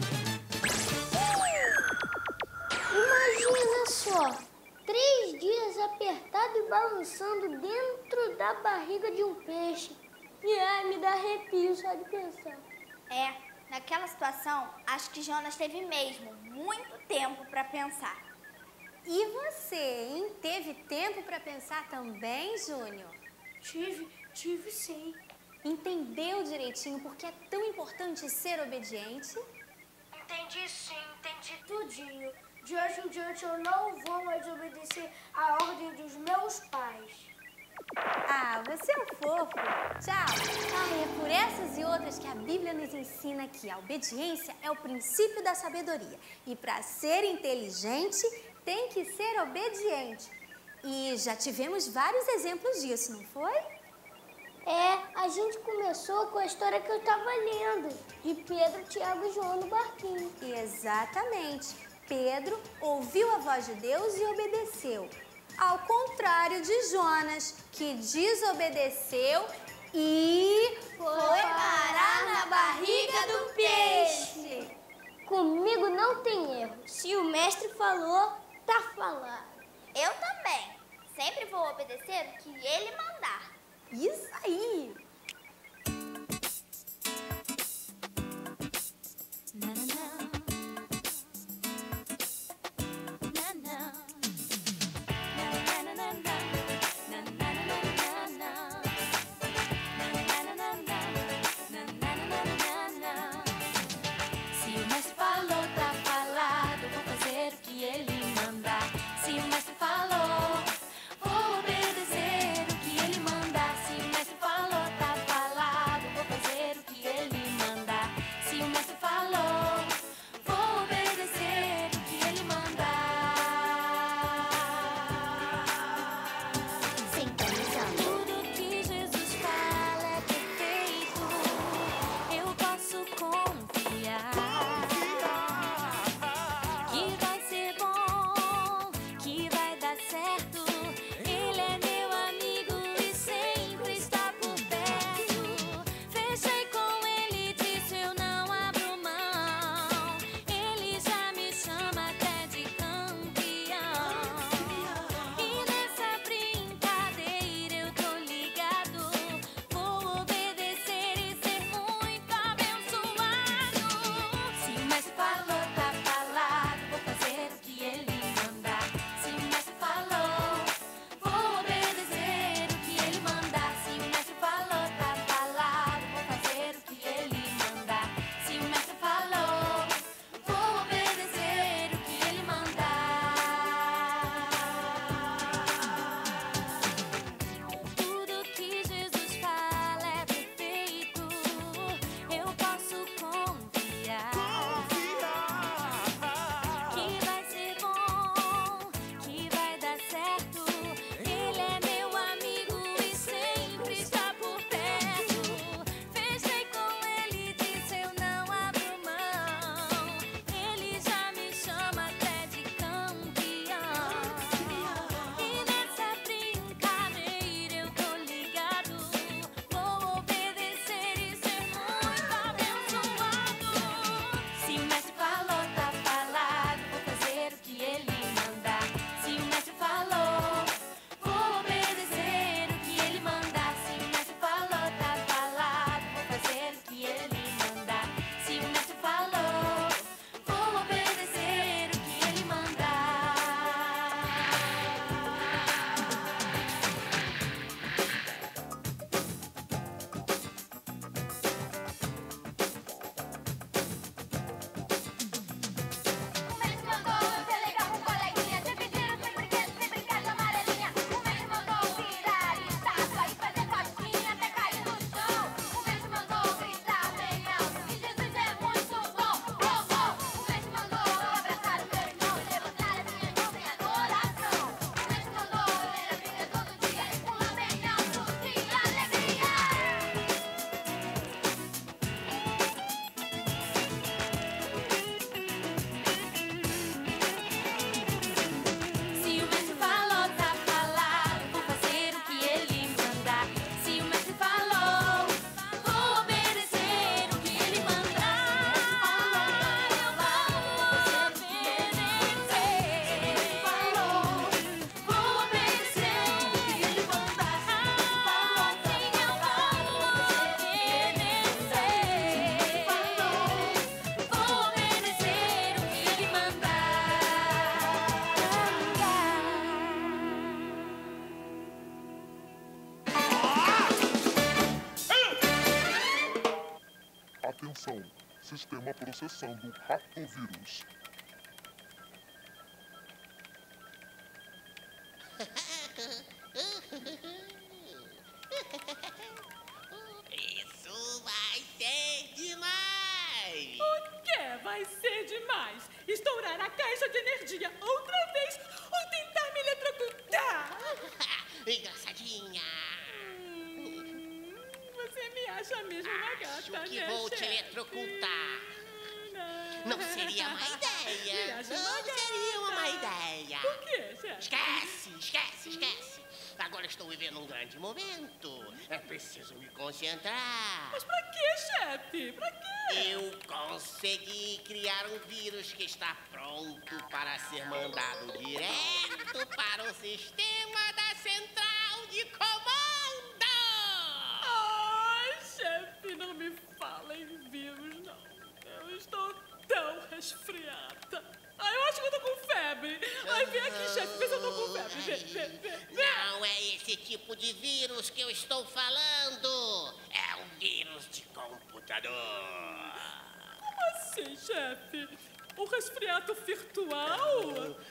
Speaker 8: Imagina só, 3 dias apertado e balançando dentro da barriga de um peixe. E ai, me dá arrepio só de pensar.
Speaker 13: Naquela situação, acho que Jonas teve mesmo muito tempo pra pensar.
Speaker 4: E você, hein? Teve tempo pra pensar também, Júnior?
Speaker 8: Tive sim.
Speaker 4: Entendeu direitinho porque é tão importante ser obediente?
Speaker 8: Entendi sim, entendi tudinho. De hoje em diante eu não vou mais obedecer a ordem dos meus pais.
Speaker 4: Ah, você é um fofo. Tchau. É por essas e outras que a Bíblia nos ensina que a obediência é o princípio da sabedoria. E para ser inteligente, tem que ser obediente. E já tivemos vários exemplos disso, não foi?
Speaker 8: A gente começou com a história que eu estava lendo, de Pedro, Tiago e João no barquinho.
Speaker 4: Exatamente. Pedro ouviu a voz de Deus e obedeceu. Ao contrário de Jonas, que desobedeceu e
Speaker 8: foi parar na barriga do peixe. Comigo não tem erro. Se o mestre falou, tá falado.
Speaker 13: Eu também. Sempre vou obedecer o que ele mandar.
Speaker 4: Isso aí!
Speaker 5: Se o mestre falou, tá falado. Vou fazer o que ele mandar. Se o mestre falou, vou obedecer.
Speaker 14: Atenção, sistema processando ratovírus.
Speaker 7: Isso vai ser demais!
Speaker 6: O que vai ser demais? Estourar a caixa de energia outra vez ou tentar me eletrocutar?
Speaker 7: Engraçadinha!
Speaker 6: Você me acha mesmo uma gata,
Speaker 7: Acho que
Speaker 6: né,
Speaker 7: vou te
Speaker 6: chefe?
Speaker 7: eletrocutar. Não seria má ideia.
Speaker 6: Me acha
Speaker 7: Não
Speaker 6: uma
Speaker 7: seria uma má
Speaker 6: gata.
Speaker 7: ideia.
Speaker 6: Por quê, chefe?
Speaker 7: Esquece. Agora estou vivendo um grande momento. É preciso me concentrar.
Speaker 6: Mas pra quê, chefe? Pra quê?
Speaker 7: Eu consegui criar um vírus que está pronto para ser mandado direto para o sistema da central de comando.
Speaker 6: Ai, chefe, não me fala em vírus, não. Eu estou tão resfriada. Ai, eu acho que eu tô com febre. Ai, vem aqui, chefe, vê se eu tô com febre. Vem.
Speaker 7: Não é esse tipo de vírus que eu estou falando. É um vírus de computador.
Speaker 6: Como assim, chefe? Um resfriado virtual?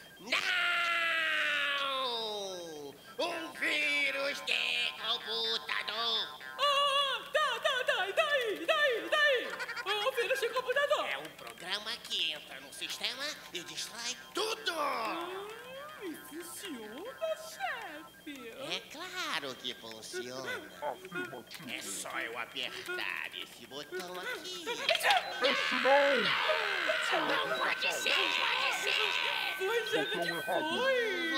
Speaker 7: Não! Um vírus de computador.
Speaker 6: Tá. E daí? Um vírus de computador.
Speaker 7: É um programa que entra no sistema e destrói tudo.
Speaker 6: E funciona, chefe?
Speaker 7: É claro que funciona. É só eu apertar esse botão aqui. Não pode ser.
Speaker 6: Foi, chefe, que foi?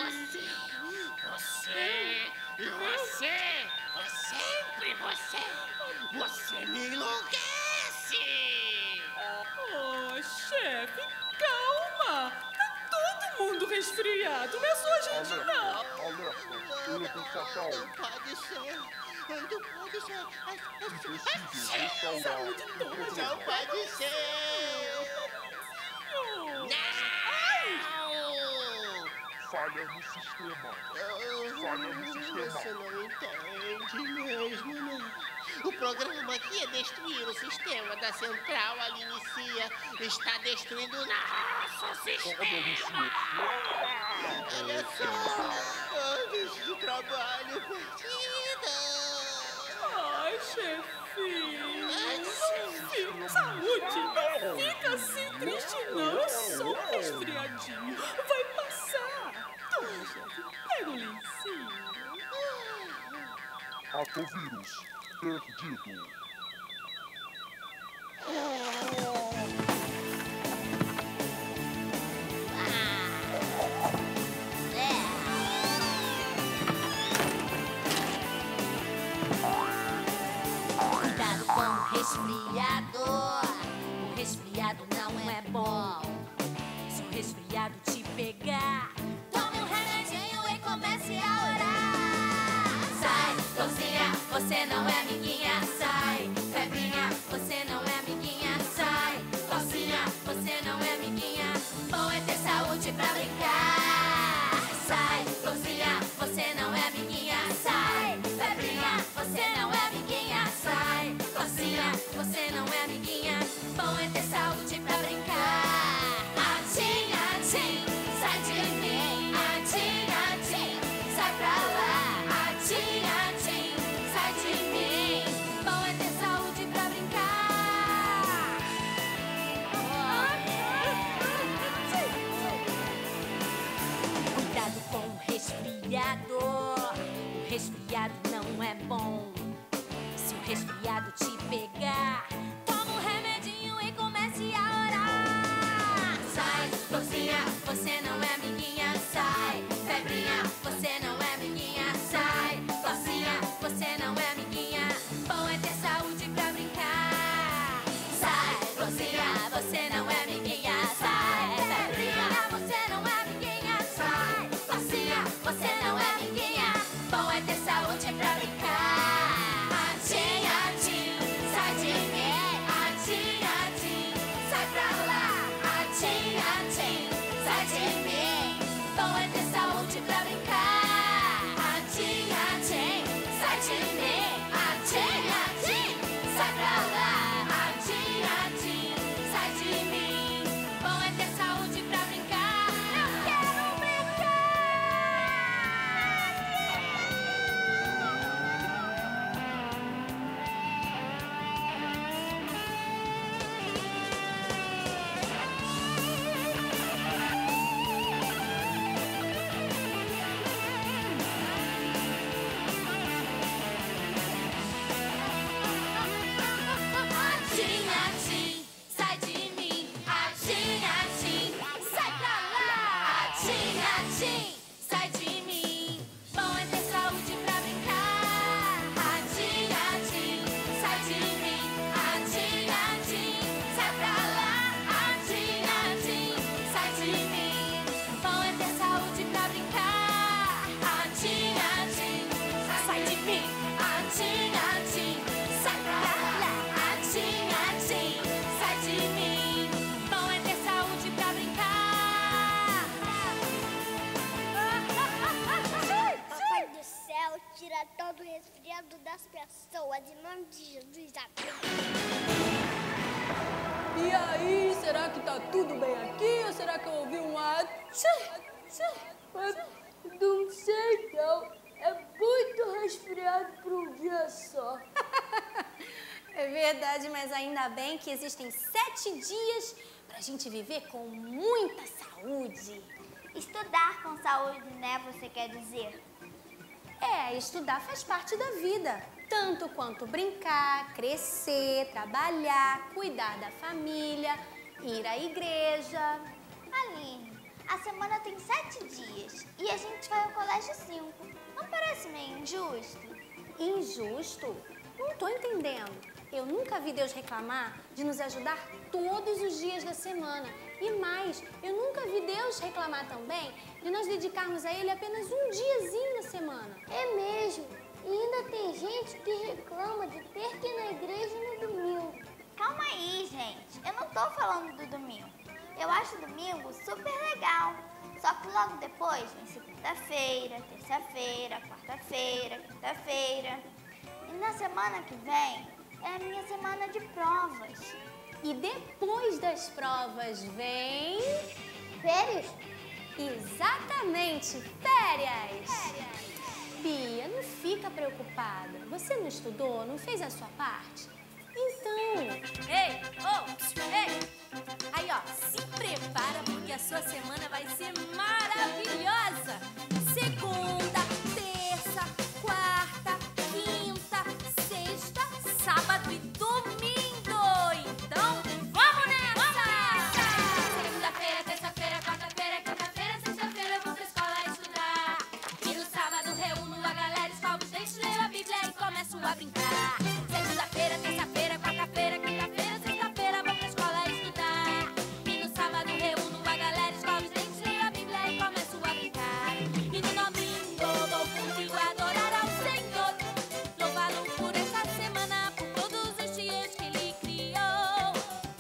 Speaker 7: Você me enlouquece!
Speaker 6: Oh, chefe, calma! Tá todo mundo resfriado, não é só a gente, não!
Speaker 14: Alerta, erro fatal.
Speaker 7: Não pode ser!
Speaker 6: Saúde toda,
Speaker 7: Não pode ser! Não!
Speaker 14: Falha no sistema.
Speaker 7: Você não entende mesmo, não? O programa que ia destruir o sistema da central ali inicia está destruindo o nosso sistema. Olha só, anos de trabalho perdido.
Speaker 6: Ai, chefinho. Saúde, não fica assim triste, não. É só um resfriadinho. Vai passar. Toma, chefe, pega o lencinho.
Speaker 14: Ratovírus perdido.
Speaker 5: Cuidado com o resfriado. O resfriado não é bom. Se o resfriado te pegar, tome um remedinho e comece a orar. Sai, Florzinha, você não é amiguinha. Sai, Febrinha, você não é amiguinha. Sai, Florzinha, você não é amiguinha. Bom é ter saúde pra brincar. Sai, Florzinha, você não é amiguinha. Sai, Febrinha, você não é amiguinha. Sai, Florzinha, você não é amiguinha. Bom é ter saúde pra brincar. Atim, atim, sai de mim. Atim, atim, sai pra lá. Atim, atim, sai de mim. Bom é ter saúde pra brincar. Cuidado com o resfriado. O resfriado não é bom. Se o resfriado te pegar, toma um remedinho e comece a orar.
Speaker 8: misericórdia, em nome de Jesus, amém.
Speaker 6: E aí, será que tá tudo bem aqui? Ou será que eu ouvi um Não sei não. É muito resfriado para um dia só.
Speaker 4: É verdade, mas ainda bem que existem 7 dias pra gente viver com muita saúde.
Speaker 13: Estudar com saúde, né, você quer dizer?
Speaker 4: É, estudar faz parte da vida. Tanto quanto brincar, crescer, trabalhar, cuidar da família, ir à igreja.
Speaker 13: Aline, a semana tem 7 dias e a gente vai ao colégio 5. Não parece meio injusto?
Speaker 4: Injusto? Não tô entendendo. Eu nunca vi Deus reclamar de nos ajudar todos os dias da semana. E mais, eu nunca vi Deus reclamar também de nós dedicarmos a Ele apenas um diazinho na semana.
Speaker 8: É mesmo. E ainda tem gente que reclama de ter que ir na igreja no domingo.
Speaker 13: Calma aí, gente. Eu não tô falando do domingo. Eu acho o domingo super legal. Só que logo depois vem segunda-feira, terça-feira, quarta-feira, quinta-feira. E na semana que vem é a minha semana de provas.
Speaker 4: E depois das provas vem...
Speaker 8: Férias?
Speaker 4: Exatamente, férias! Bia, não fica preocupada. Você não estudou, não fez a sua parte? Então...
Speaker 5: Ei! Aí, ó, se prepara porque a sua semana vai ser maravilhosa! Segunda, terça, quarta, quinta, sexta, sábado e domingo! Então, vamos nessa! Segunda-feira, terça-feira, quarta-feira, quinta-feira, sexta-feira eu vou pra escola estudar. E no sábado reúno a galera, escovo os dentes, leio a Bíblia e começo a brincar. Segunda-feira, terça-feira, quarta-feira, quinta-feira, sexta-feira vou pra escola estudar. E no sábado reúno a galera, escovo os dentes, leio a Bíblia e começo a brincar. E no domingo vou contigo adorar ao Senhor, louvá-lo por esta semana, por todos os dias que Ele criou.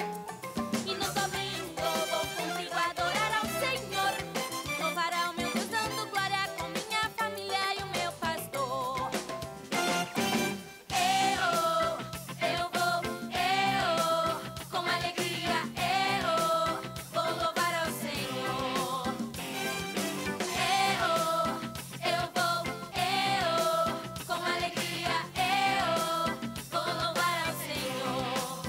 Speaker 5: E no domingo vou contigo adorar ao Senhor, louvar ao meu Deus dando glória com minha família e o meu pastor. Com alegria, vou louvar ao Senhor. Com alegria, vou louvar ao Senhor.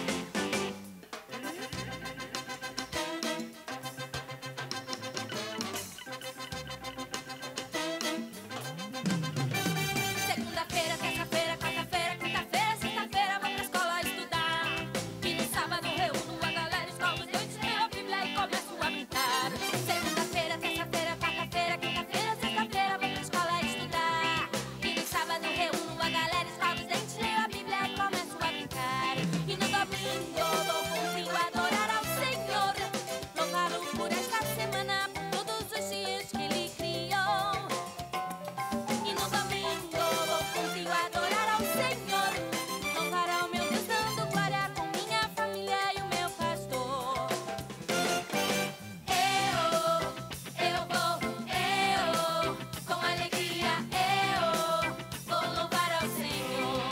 Speaker 5: Segunda-feira, terça-feira, quarta-feira, quinta-feira, sexta-feira vou pra escola estudar. E no sábado reúno a galera, escovo os dentes, leio a Bíblia e começo a brincar. Segunda-feira, terça-feira, quarta-feira, quinta-feira, sexta-feira vou pra escola estudar. E no sábado reúno a galera, escovo os dentes, leio a Bíblia e começo a brincar. E no domingo vou contigo adorar ao Senhor, louvá-lo por esta semana, por todos os dias que Ele criou. E no domingo vou contigo adorar ao Senhor, louvar ao meu Deus dando glória com minha família e o meu pastor. Com alegria, vou louvar ao Senhor.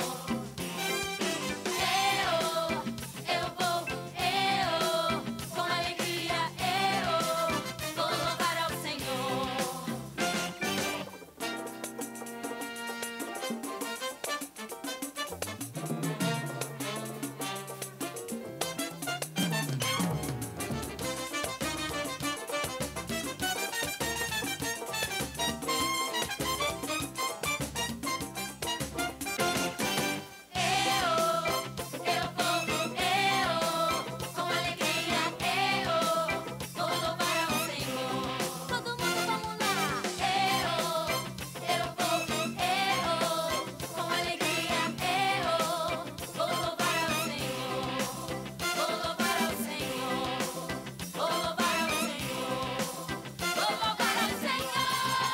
Speaker 5: Com alegria, vou louvar ao Senhor. Com alegria, vou louvar ao Senhor. Todo mundo, vamos lá! Com alegria, vou louvar ao Senhor. Vou louvar ao Senhor. Vou louvar ao Senhor. Vou louvar ao Senhor.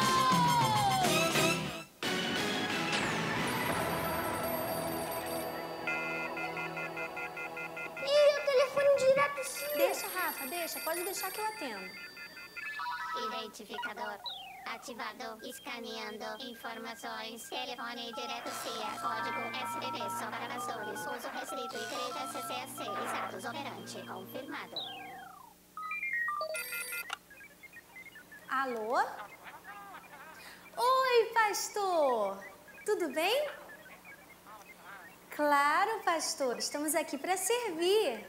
Speaker 8: Ih, o telefone direto sim.
Speaker 4: Deixa, Rafa, deixa. Pode deixar que eu atendo.
Speaker 1: Identificador. Ativado. Escaneando. Informações. Telefone direto CIA. Código SBB. Só para pastores. Uso restrito. Igreja CCSC. Status operante. Confirmado.
Speaker 4: Alô? Oi, pastor! Tudo bem? Claro, pastor. Estamos aqui para servir.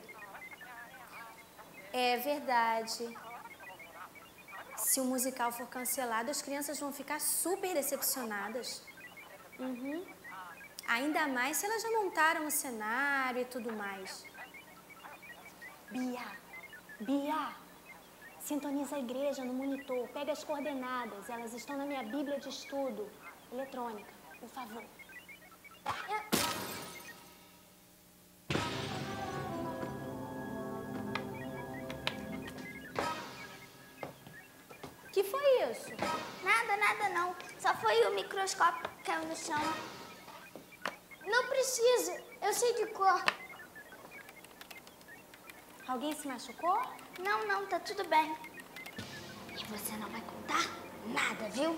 Speaker 4: É verdade. Se o musical for cancelado, as crianças vão ficar super decepcionadas. Ainda mais se elas já montaram o cenário e tudo mais. Bia, sintoniza a igreja no monitor, pega as coordenadas, elas estão na minha Bíblia de estudo eletrônica, por favor. Que foi isso?
Speaker 13: Nada não. Só foi o microscópio que caiu no chão.
Speaker 8: Não precisa, eu sei de cor.
Speaker 4: Alguém se machucou?
Speaker 13: Não, tá tudo bem. E você não vai contar nada, viu?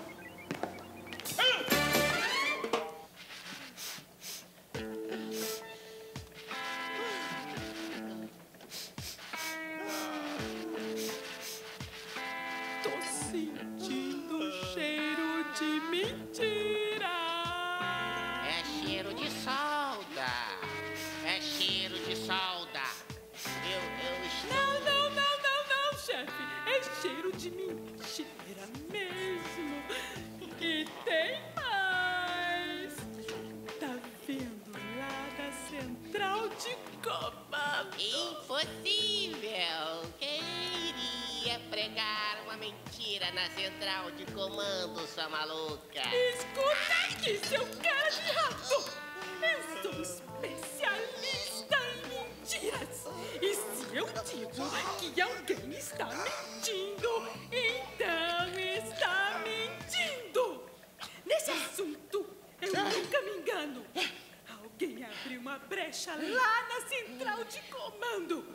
Speaker 6: Tô sentindo um cheiro de mentira.
Speaker 7: É cheiro de solda. É cheiro de solda. Eu estou...
Speaker 6: Não, chefe. É cheiro de mentira mesmo. E tem mais. Tá vendo lá da central de comando?
Speaker 7: Impossível. Quem iria pregar uma mentira na central de comando, sua maluca?
Speaker 6: Escuta aqui, seu cara de rato. Eu sou especialista em mentiras. E se eu digo que alguém está mentindo, então está mentindo. Nesse assunto, eu nunca me engano. Alguém abriu uma brecha lá na central de comando.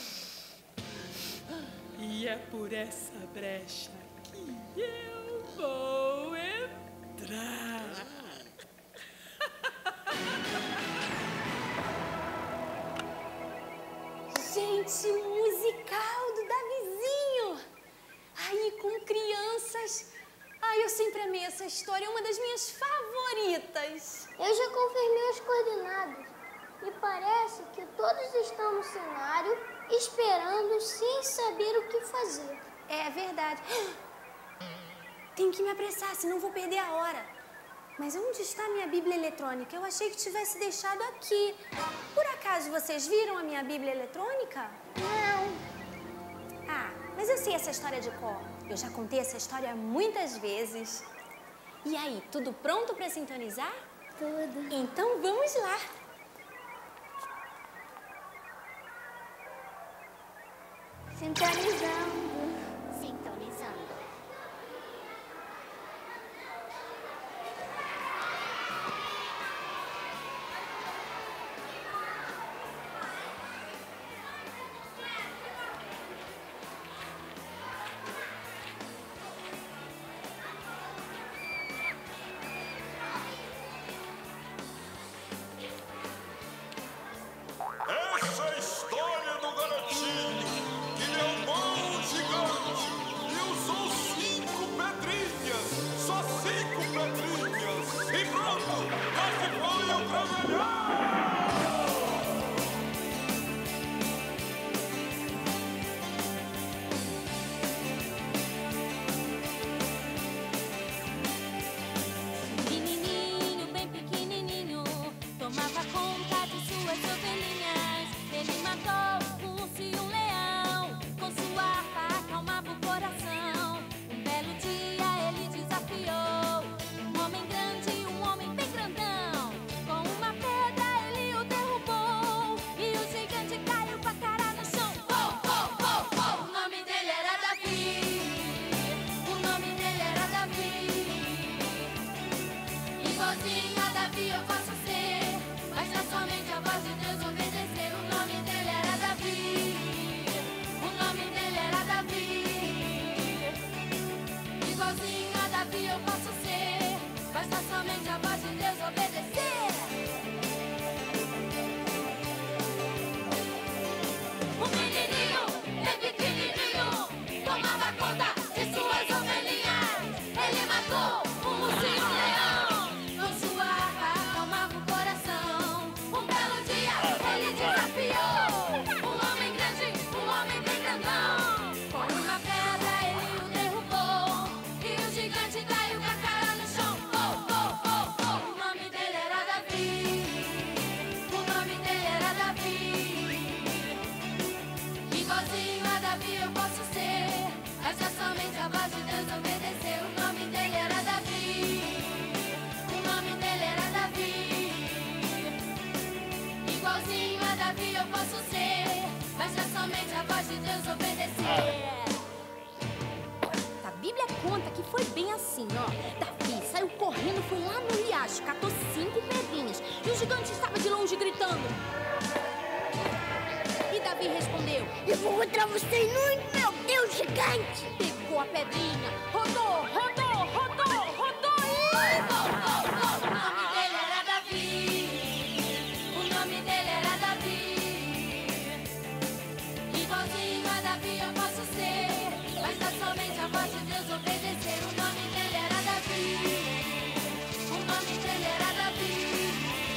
Speaker 6: E é por essa brecha que eu vou entrar.
Speaker 4: Gente, musical do Davizinho! Aí, com crianças. Ai, eu sempre amei essa história, é uma das minhas favoritas.
Speaker 8: Eu já confirmei as coordenadas e parece que todos estão no cenário esperando sem saber o que fazer.
Speaker 4: É verdade. Tenho que me apressar, senão vou perder a hora. Mas onde está a minha Bíblia eletrônica? Eu achei que tivesse deixado aqui. Por acaso vocês viram a minha Bíblia eletrônica?
Speaker 8: Não.
Speaker 4: Ah, mas eu sei essa história de cor. Eu já contei essa história muitas vezes. E aí, tudo pronto para sintonizar?
Speaker 8: Tudo.
Speaker 4: Então vamos lá.
Speaker 13: Sintonizando.
Speaker 14: Essa é a história do garotinho que deu um monte
Speaker 8: E vou contra você no meu Deus gigante!
Speaker 5: Pegou a pedrinha, rodou, rodou, rodou, rodou e voltou. O nome dele era Davi. O nome dele era Davi. Igualzinho a Davi eu posso ser. Basta somente a voz de Deus obedecer. O nome dele era Davi. O nome dele era Davi.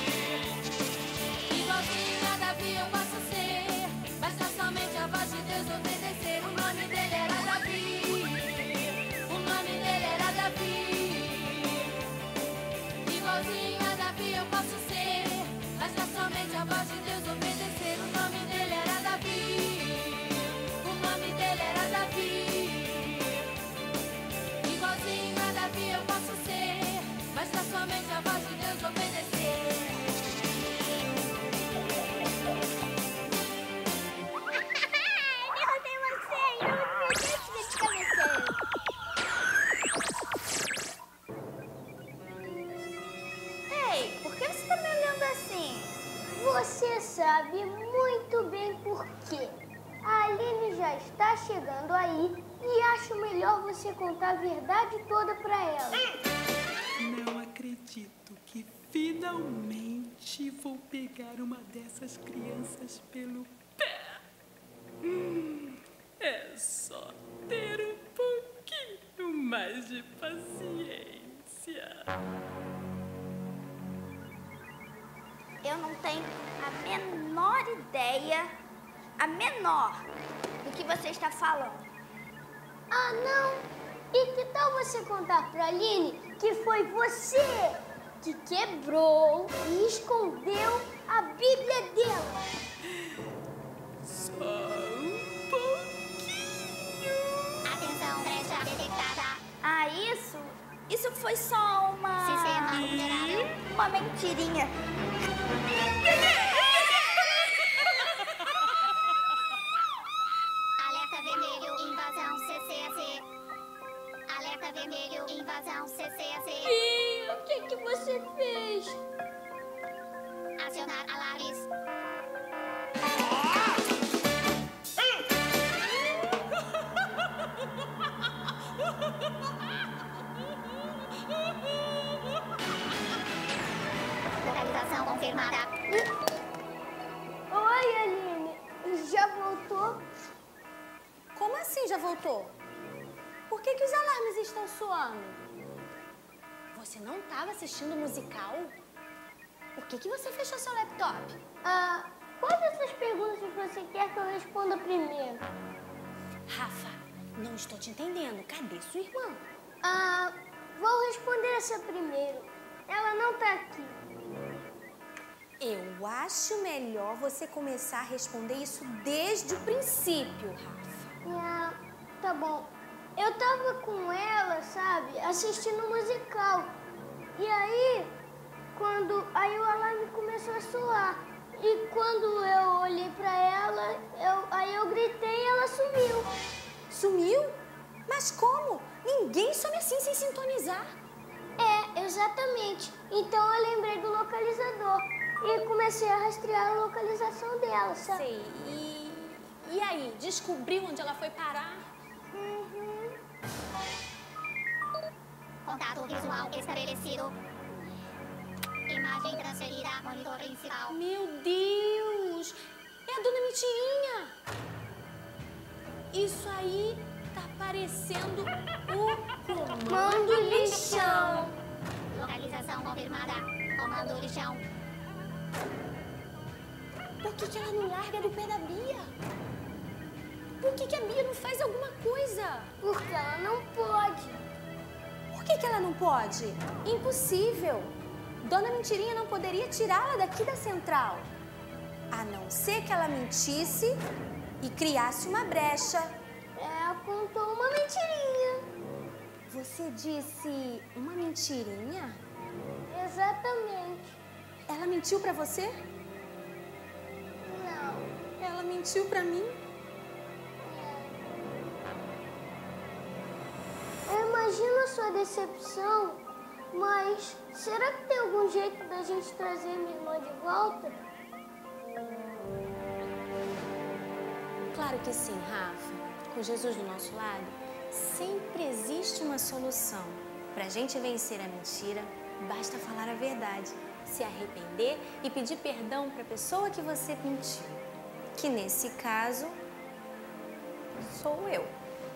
Speaker 5: Igualzinho a Davi eu posso ser. Basta somente a voz de Deus obedecer. O nome dele era Davi. O nome dele era Davi. Igualzinho a Davi eu posso ser. Basta somente a voz de Deus obedecer. O nome dele era Davi. O nome dele era Davi. Igualzinho a Davi eu posso ser. Basta somente a voz de Deus obedecer.
Speaker 13: Ei, por que você tá me olhando assim?
Speaker 8: Você sabe muito bem por quê. A Aline já está chegando aí e acho melhor você contar a verdade toda pra ela.
Speaker 6: Não acredito que finalmente vou pegar uma dessas crianças pelo pé. É só ter um pouquinho mais de paciência.
Speaker 13: Eu não tenho a menor ideia, do que você está falando.
Speaker 8: Ah, não? E que tal você contar pra Aline que foi você que quebrou e escondeu a Bíblia dela?
Speaker 6: Só um pouquinho.
Speaker 1: Atenção, brecha detectada.
Speaker 13: Ah, isso foi só
Speaker 1: Sistema vulnerável.
Speaker 13: uma mentirinha.
Speaker 1: Alerta vermelho, invasão CCAC. Alerta vermelho, invasão CCAC.
Speaker 8: Ih, o que você fez?
Speaker 1: Acionar alarmes. Localização confirmada.
Speaker 8: Oi, Aline. Já voltou?
Speaker 4: Como assim já voltou? Por que os alarmes estão soando? Você não estava assistindo o musical? Por que você fechou seu laptop?
Speaker 8: Qual dessas perguntas você quer que eu responda primeiro?
Speaker 4: Rafa, não estou te entendendo. Cadê sua irmã?
Speaker 8: Vou responder essa primeiro. Ela não tá aqui.
Speaker 4: Eu acho melhor você começar a responder isso desde o princípio, Rafa.
Speaker 8: Tá bom. Eu tava com ela, sabe, assistindo o musical. E aí, aí o alarme começou a soar. E quando eu olhei pra ela, eu gritei e ela sumiu.
Speaker 4: Sumiu? Mas como? Ninguém some assim sem sintonizar.
Speaker 8: É, exatamente. Então eu lembrei do localizador e comecei a rastrear a localização dela, sabe?
Speaker 4: Sei. E aí, descobriu onde ela foi parar?
Speaker 1: Contato visual estabelecido. Imagem transferida, monitor principal.
Speaker 4: Meu Deus! É a Dona Mentirinha! Isso aí tá parecendo o Comando Lixão.
Speaker 1: Localização confirmada. Comando Lixão.
Speaker 4: Por que ela não larga do pé da Bia? Por que a Bia não faz alguma coisa?
Speaker 8: Porque ela não pode.
Speaker 4: Por que ela não pode? Impossível. Dona Mentirinha não poderia tirá-la daqui da central. A não ser que ela mentisse e criasse uma brecha.
Speaker 8: Ela contou uma mentirinha.
Speaker 4: Você disse uma mentirinha?
Speaker 8: Exatamente.
Speaker 4: Ela mentiu pra você?
Speaker 8: Não.
Speaker 4: Ela mentiu pra mim?
Speaker 8: Eu imagino a sua decepção, mas será que tem algum jeito da gente trazer minha irmã de volta?
Speaker 4: Claro que sim, Rafa. Com Jesus do nosso lado, sempre existe uma solução. Pra gente vencer a mentira, basta falar a verdade, se arrepender e pedir perdão pra pessoa que você mentiu. Que nesse caso, sou eu.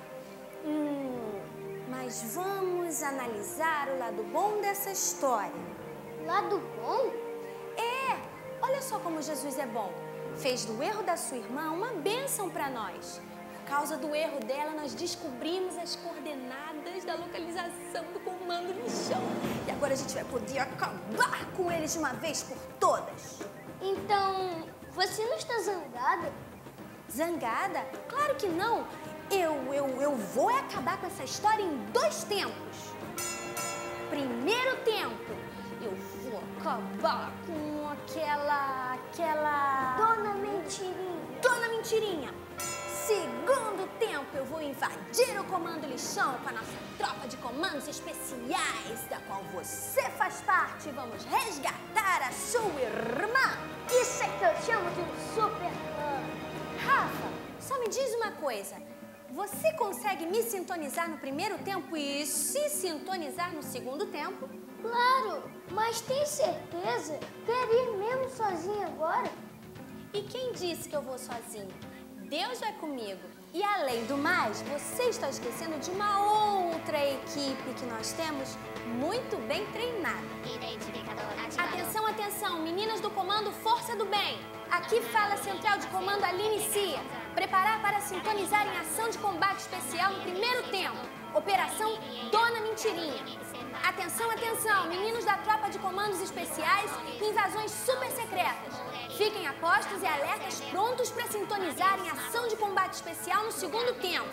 Speaker 4: Mas vamos analisar o lado bom dessa história.
Speaker 8: Lado bom?
Speaker 4: É! Olha só como Jesus é bom. Fez do erro da sua irmã uma bênção para nós. Por causa do erro dela, nós descobrimos as coordenadas da localização do comando lixão. E agora a gente vai poder acabar com eles de uma vez por todas.
Speaker 8: Então, você não está zangada?
Speaker 4: Zangada? Claro que não. Eu vou acabar com essa história em 2 tempos. Primeiro tempo, eu vou acabar com aquela...
Speaker 8: Dona Mentirinha.
Speaker 4: Dona Mentirinha. Segundo tempo, eu vou invadir o Comando Lixão com a nossa tropa de comandos especiais, da qual você faz parte. Vamos resgatar a sua irmã.
Speaker 8: Isso é que eu chamo de um Superman.
Speaker 4: Rafa, só me diz uma coisa. Você consegue me sintonizar no primeiro tempo e se sintonizar no segundo tempo?
Speaker 8: Claro, mas tem certeza? Quer ir mesmo sozinha agora?
Speaker 4: E quem disse que eu vou sozinha? Deus vai comigo. E além do mais, você está esquecendo de uma outra equipe que nós temos muito bem treinada.
Speaker 1: Identificador ativado.
Speaker 4: Atenção, atenção, meninas do comando Força do Bem. Aqui fala a central de comando Aline Cia. Preparar para sintonizar em ação de combate especial no primeiro tempo. Operação Dona Mentirinha. Atenção, atenção, meninos da tropa de comandos especiais e invasões super secretas. Fiquem a postos e alertas prontos para sintonizar em ação de combate especial no segundo tempo.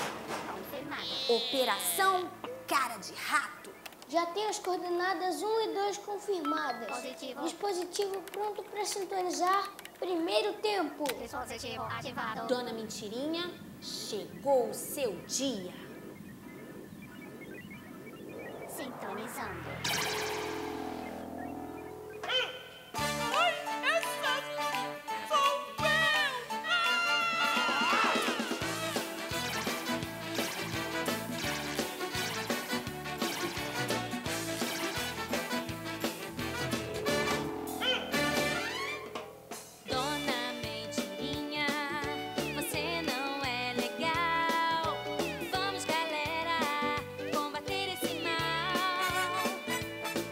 Speaker 4: Operação Cara de Rato.
Speaker 8: Já tem as coordenadas 1 e 2 confirmadas.
Speaker 1: Positivo.
Speaker 8: Dispositivo pronto para sintonizar. Primeiro tempo.
Speaker 1: Dispositivo ativado.
Speaker 4: Dona Mentirinha, chegou o seu dia.
Speaker 1: Sintonizando.
Speaker 6: Ai, essa sou
Speaker 5: Dona Mentirinha, você não é legal. Vamos, galera, combater esse mal.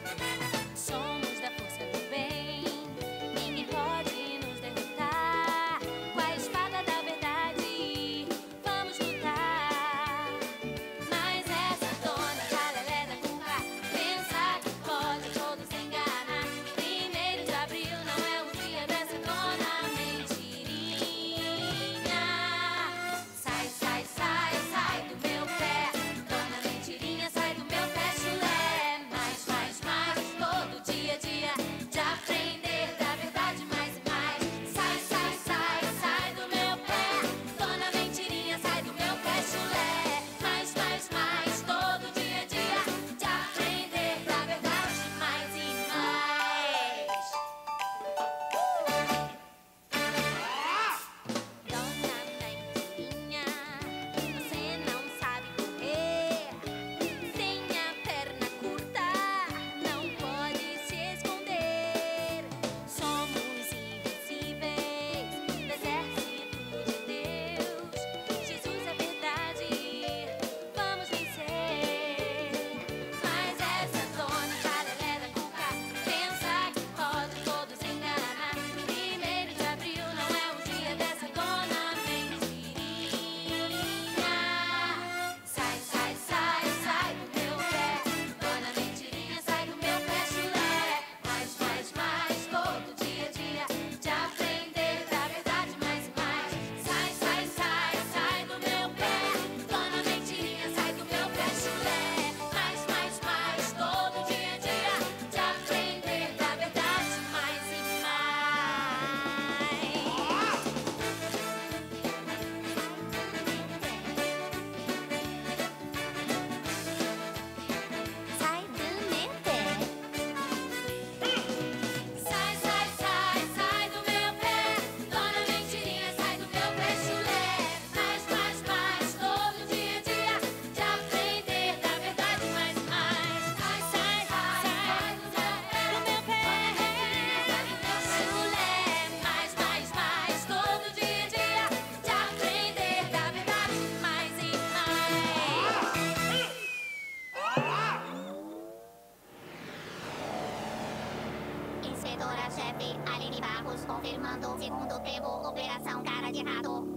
Speaker 1: Iniciando segundo tempo, Operação Cara de Rato.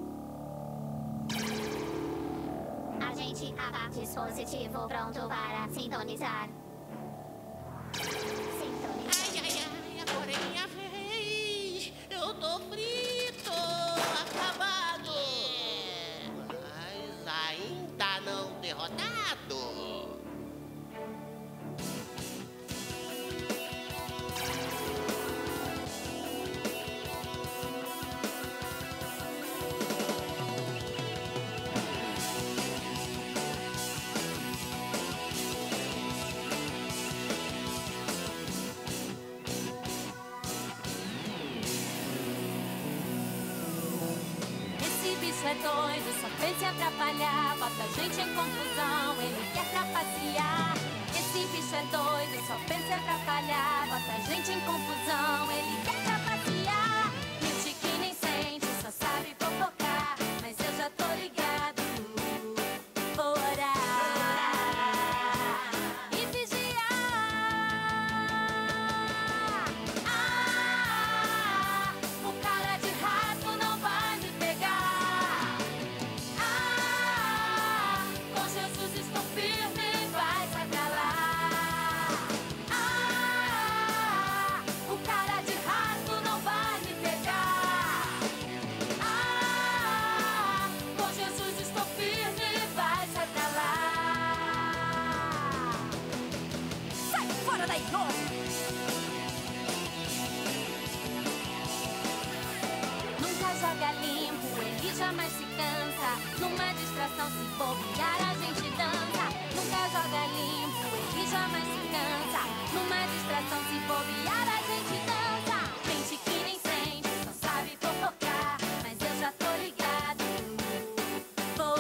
Speaker 1: Agente Rafa, dispositivo pronto para sintonizar.
Speaker 5: Agora é minha vez. Eu tô frito, acabado.
Speaker 7: Mas ainda não derrotado.
Speaker 5: Esse bicho é doido, só pensa em atrapalhar. Bota a gente em confusão, ele quer trapacear. Esse bicho é doido, só pensa em atrapalhar. Bota a gente em confusão, ele quer trapacear. Mente que nem sente, só sabe fofocar. Mas eu já tô ligado, vou orar e vigiar. Ah, o cara de rato não vai me pegar. Ah, com Jesus estou firme, vai se acalar. Ah, o cara de rato não vai me pegar. Ah, com Jesus estou firme, vai se acalar. Sai fora daí, Nunca joga limpo, ele jamais se cansa. Numa distração, se bobear, a gente dança. Nunca joga limpo, ele jamais se cansa. Numa distração, se bobear, a gente dança. Mente que nem sente, só sabe fofocar. Mas eu já tô ligado, vou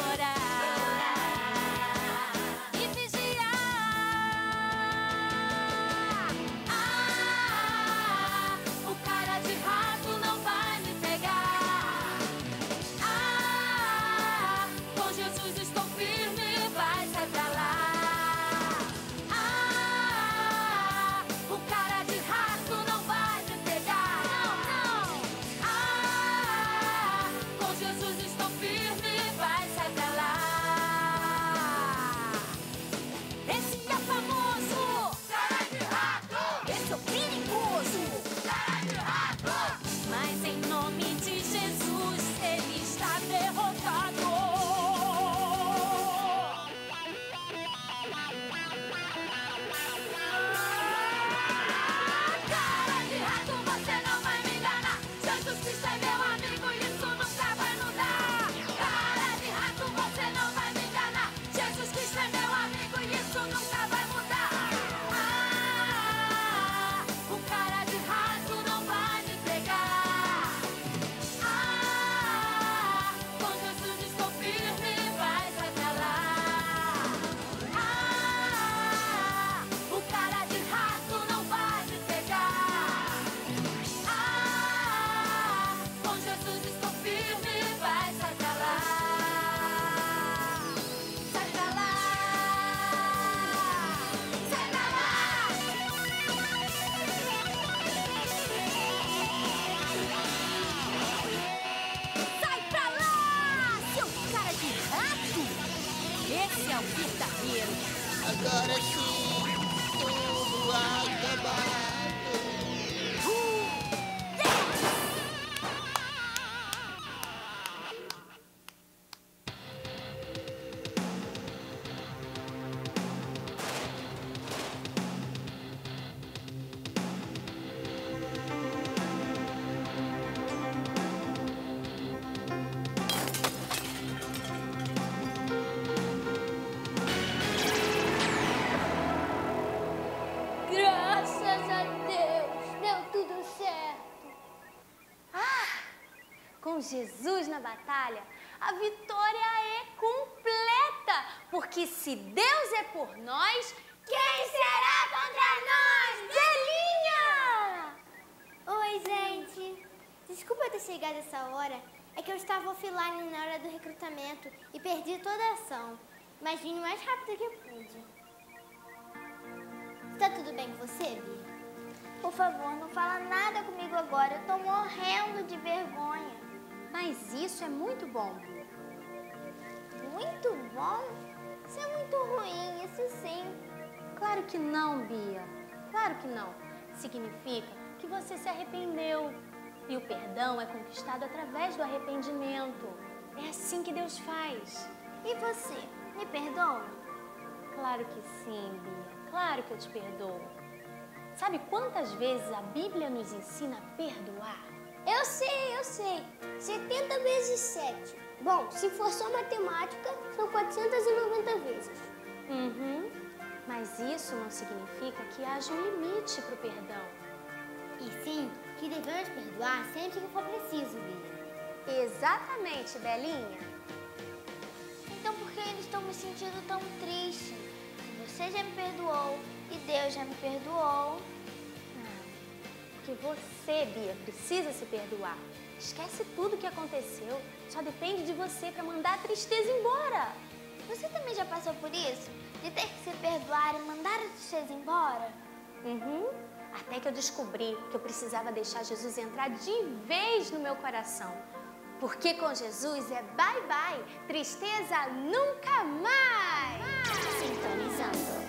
Speaker 5: orar e vigiar. Ah, o cara de rato não vai me pegar. Ah, com Jesus estou firme, vai sai pra lá. Ah, o cara de rato não vai me pegar. Não, não. Ah, com Jesus estou firme, vai sai pra lá. Esse é famoso, cara de rato. Esse é o perigoso, cara de rato. Mas em nome de Jesus ele está derrotado. Cara de rato, você não vai me enganar. Jesus Cristo é meu amigo e isso nunca vai mudar. Cara de rato, você não vai me enganar. Jesus Cristo é meu amigo e isso nunca vai mudar. Ah, o cara de rato não vai me pegar. Ah, com Jesus estou firme, vai sai pra lá. Ah, o cara de rato não vai me pegar. Ah, com Jesus estou firme, vai sai pra lá. Sai pra lá. Sai pra lá. Sai pra lá, seu cara de rato! Esse é o verdadeiro.
Speaker 7: Agora sim, tudo acabado.
Speaker 8: Graças a Deus, deu tudo certo.
Speaker 4: Com Jesus na batalha, a vitória é completa. Porque se Deus é por nós, quem será contra nós? Zelinha!
Speaker 8: Oi, gente. Desculpa eu ter chegado essa hora. É que eu estava offline na hora do recrutamento e perdi toda a ação. Mas vim o mais rápido que pude. Tá tudo bem com você, Bia?
Speaker 13: Por favor, não fala nada comigo agora. Eu tô morrendo de vergonha.
Speaker 4: Mas isso é muito bom, Bia.
Speaker 13: Muito bom? Isso é muito ruim, isso sim.
Speaker 4: Claro que não, Bia. Claro que não. Significa que você se arrependeu. E o perdão é conquistado através do arrependimento. É assim que Deus faz.
Speaker 13: E você, me perdoa?
Speaker 4: Claro que sim, Bia. Claro que eu te perdoo. Sabe quantas vezes a Bíblia nos ensina a perdoar?
Speaker 8: Eu sei. 70 vezes 7. Bom, se for só matemática, são 490 vezes.
Speaker 4: Mas isso não significa que haja um limite para o perdão.
Speaker 8: E sim, que devemos perdoar sempre que for preciso, Bia.
Speaker 4: Exatamente, Belinha.
Speaker 13: Então por que eu estou me sentindo tão triste? Você já me perdoou e Deus já me perdoou.
Speaker 4: Porque você, Bia, precisa se perdoar. Esquece tudo o que aconteceu. Só depende de você para mandar a tristeza embora.
Speaker 13: Você também já passou por isso? De ter que se perdoar e mandar a tristeza embora?
Speaker 4: Até que eu descobri que eu precisava deixar Jesus entrar de vez no meu coração. Porque com Jesus é bye bye, tristeza nunca mais.
Speaker 1: Sintonizando.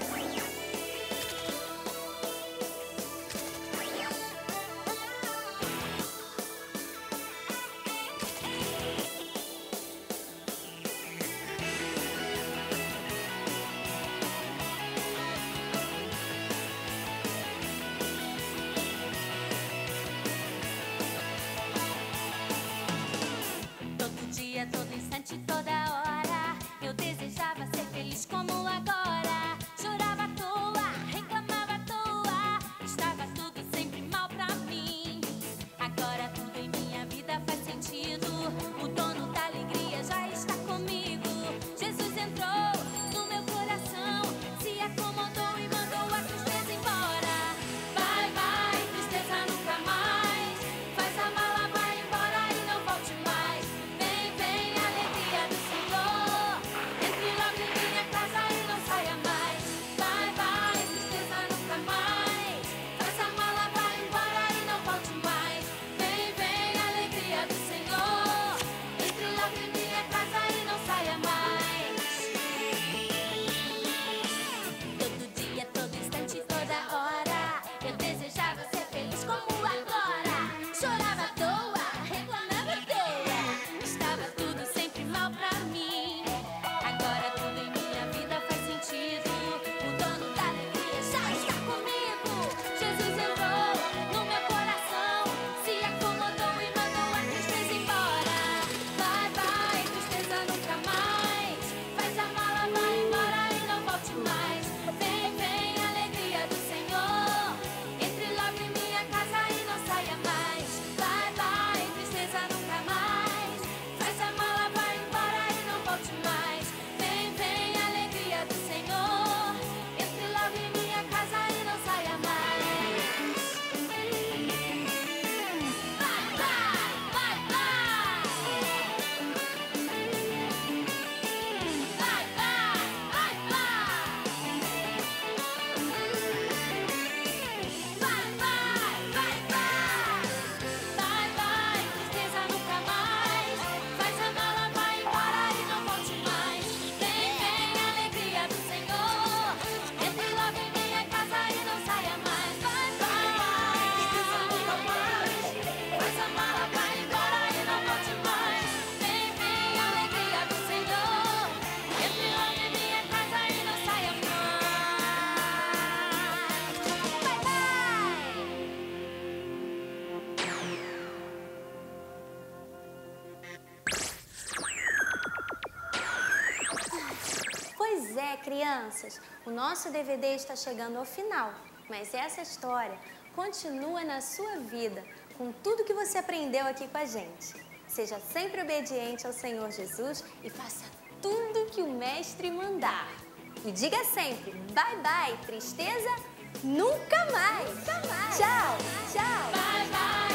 Speaker 5: Todo instante, toda hora, eu desejava ser feliz como agora. Chorava à toa, reclamava à toa, estava tudo sempre mal pra mim. Agora tudo em minha vida faz sentido, o dono da alegria já está comigo. Jesus entrou no meu coração, se acomodou e mandou a tristeza embora. Vai, vai, tristeza nunca mais, faz a mala, vai embora e não volte mais.
Speaker 4: Pois é, crianças, o nosso DVD está chegando ao final, mas essa história continua na sua vida, com tudo que você aprendeu aqui com a gente. Seja sempre obediente ao Senhor Jesus e faça tudo que o Mestre mandar. E diga sempre, bye bye, tristeza, nunca mais. Nunca mais. Tchau, tchau.
Speaker 5: Bye, bye.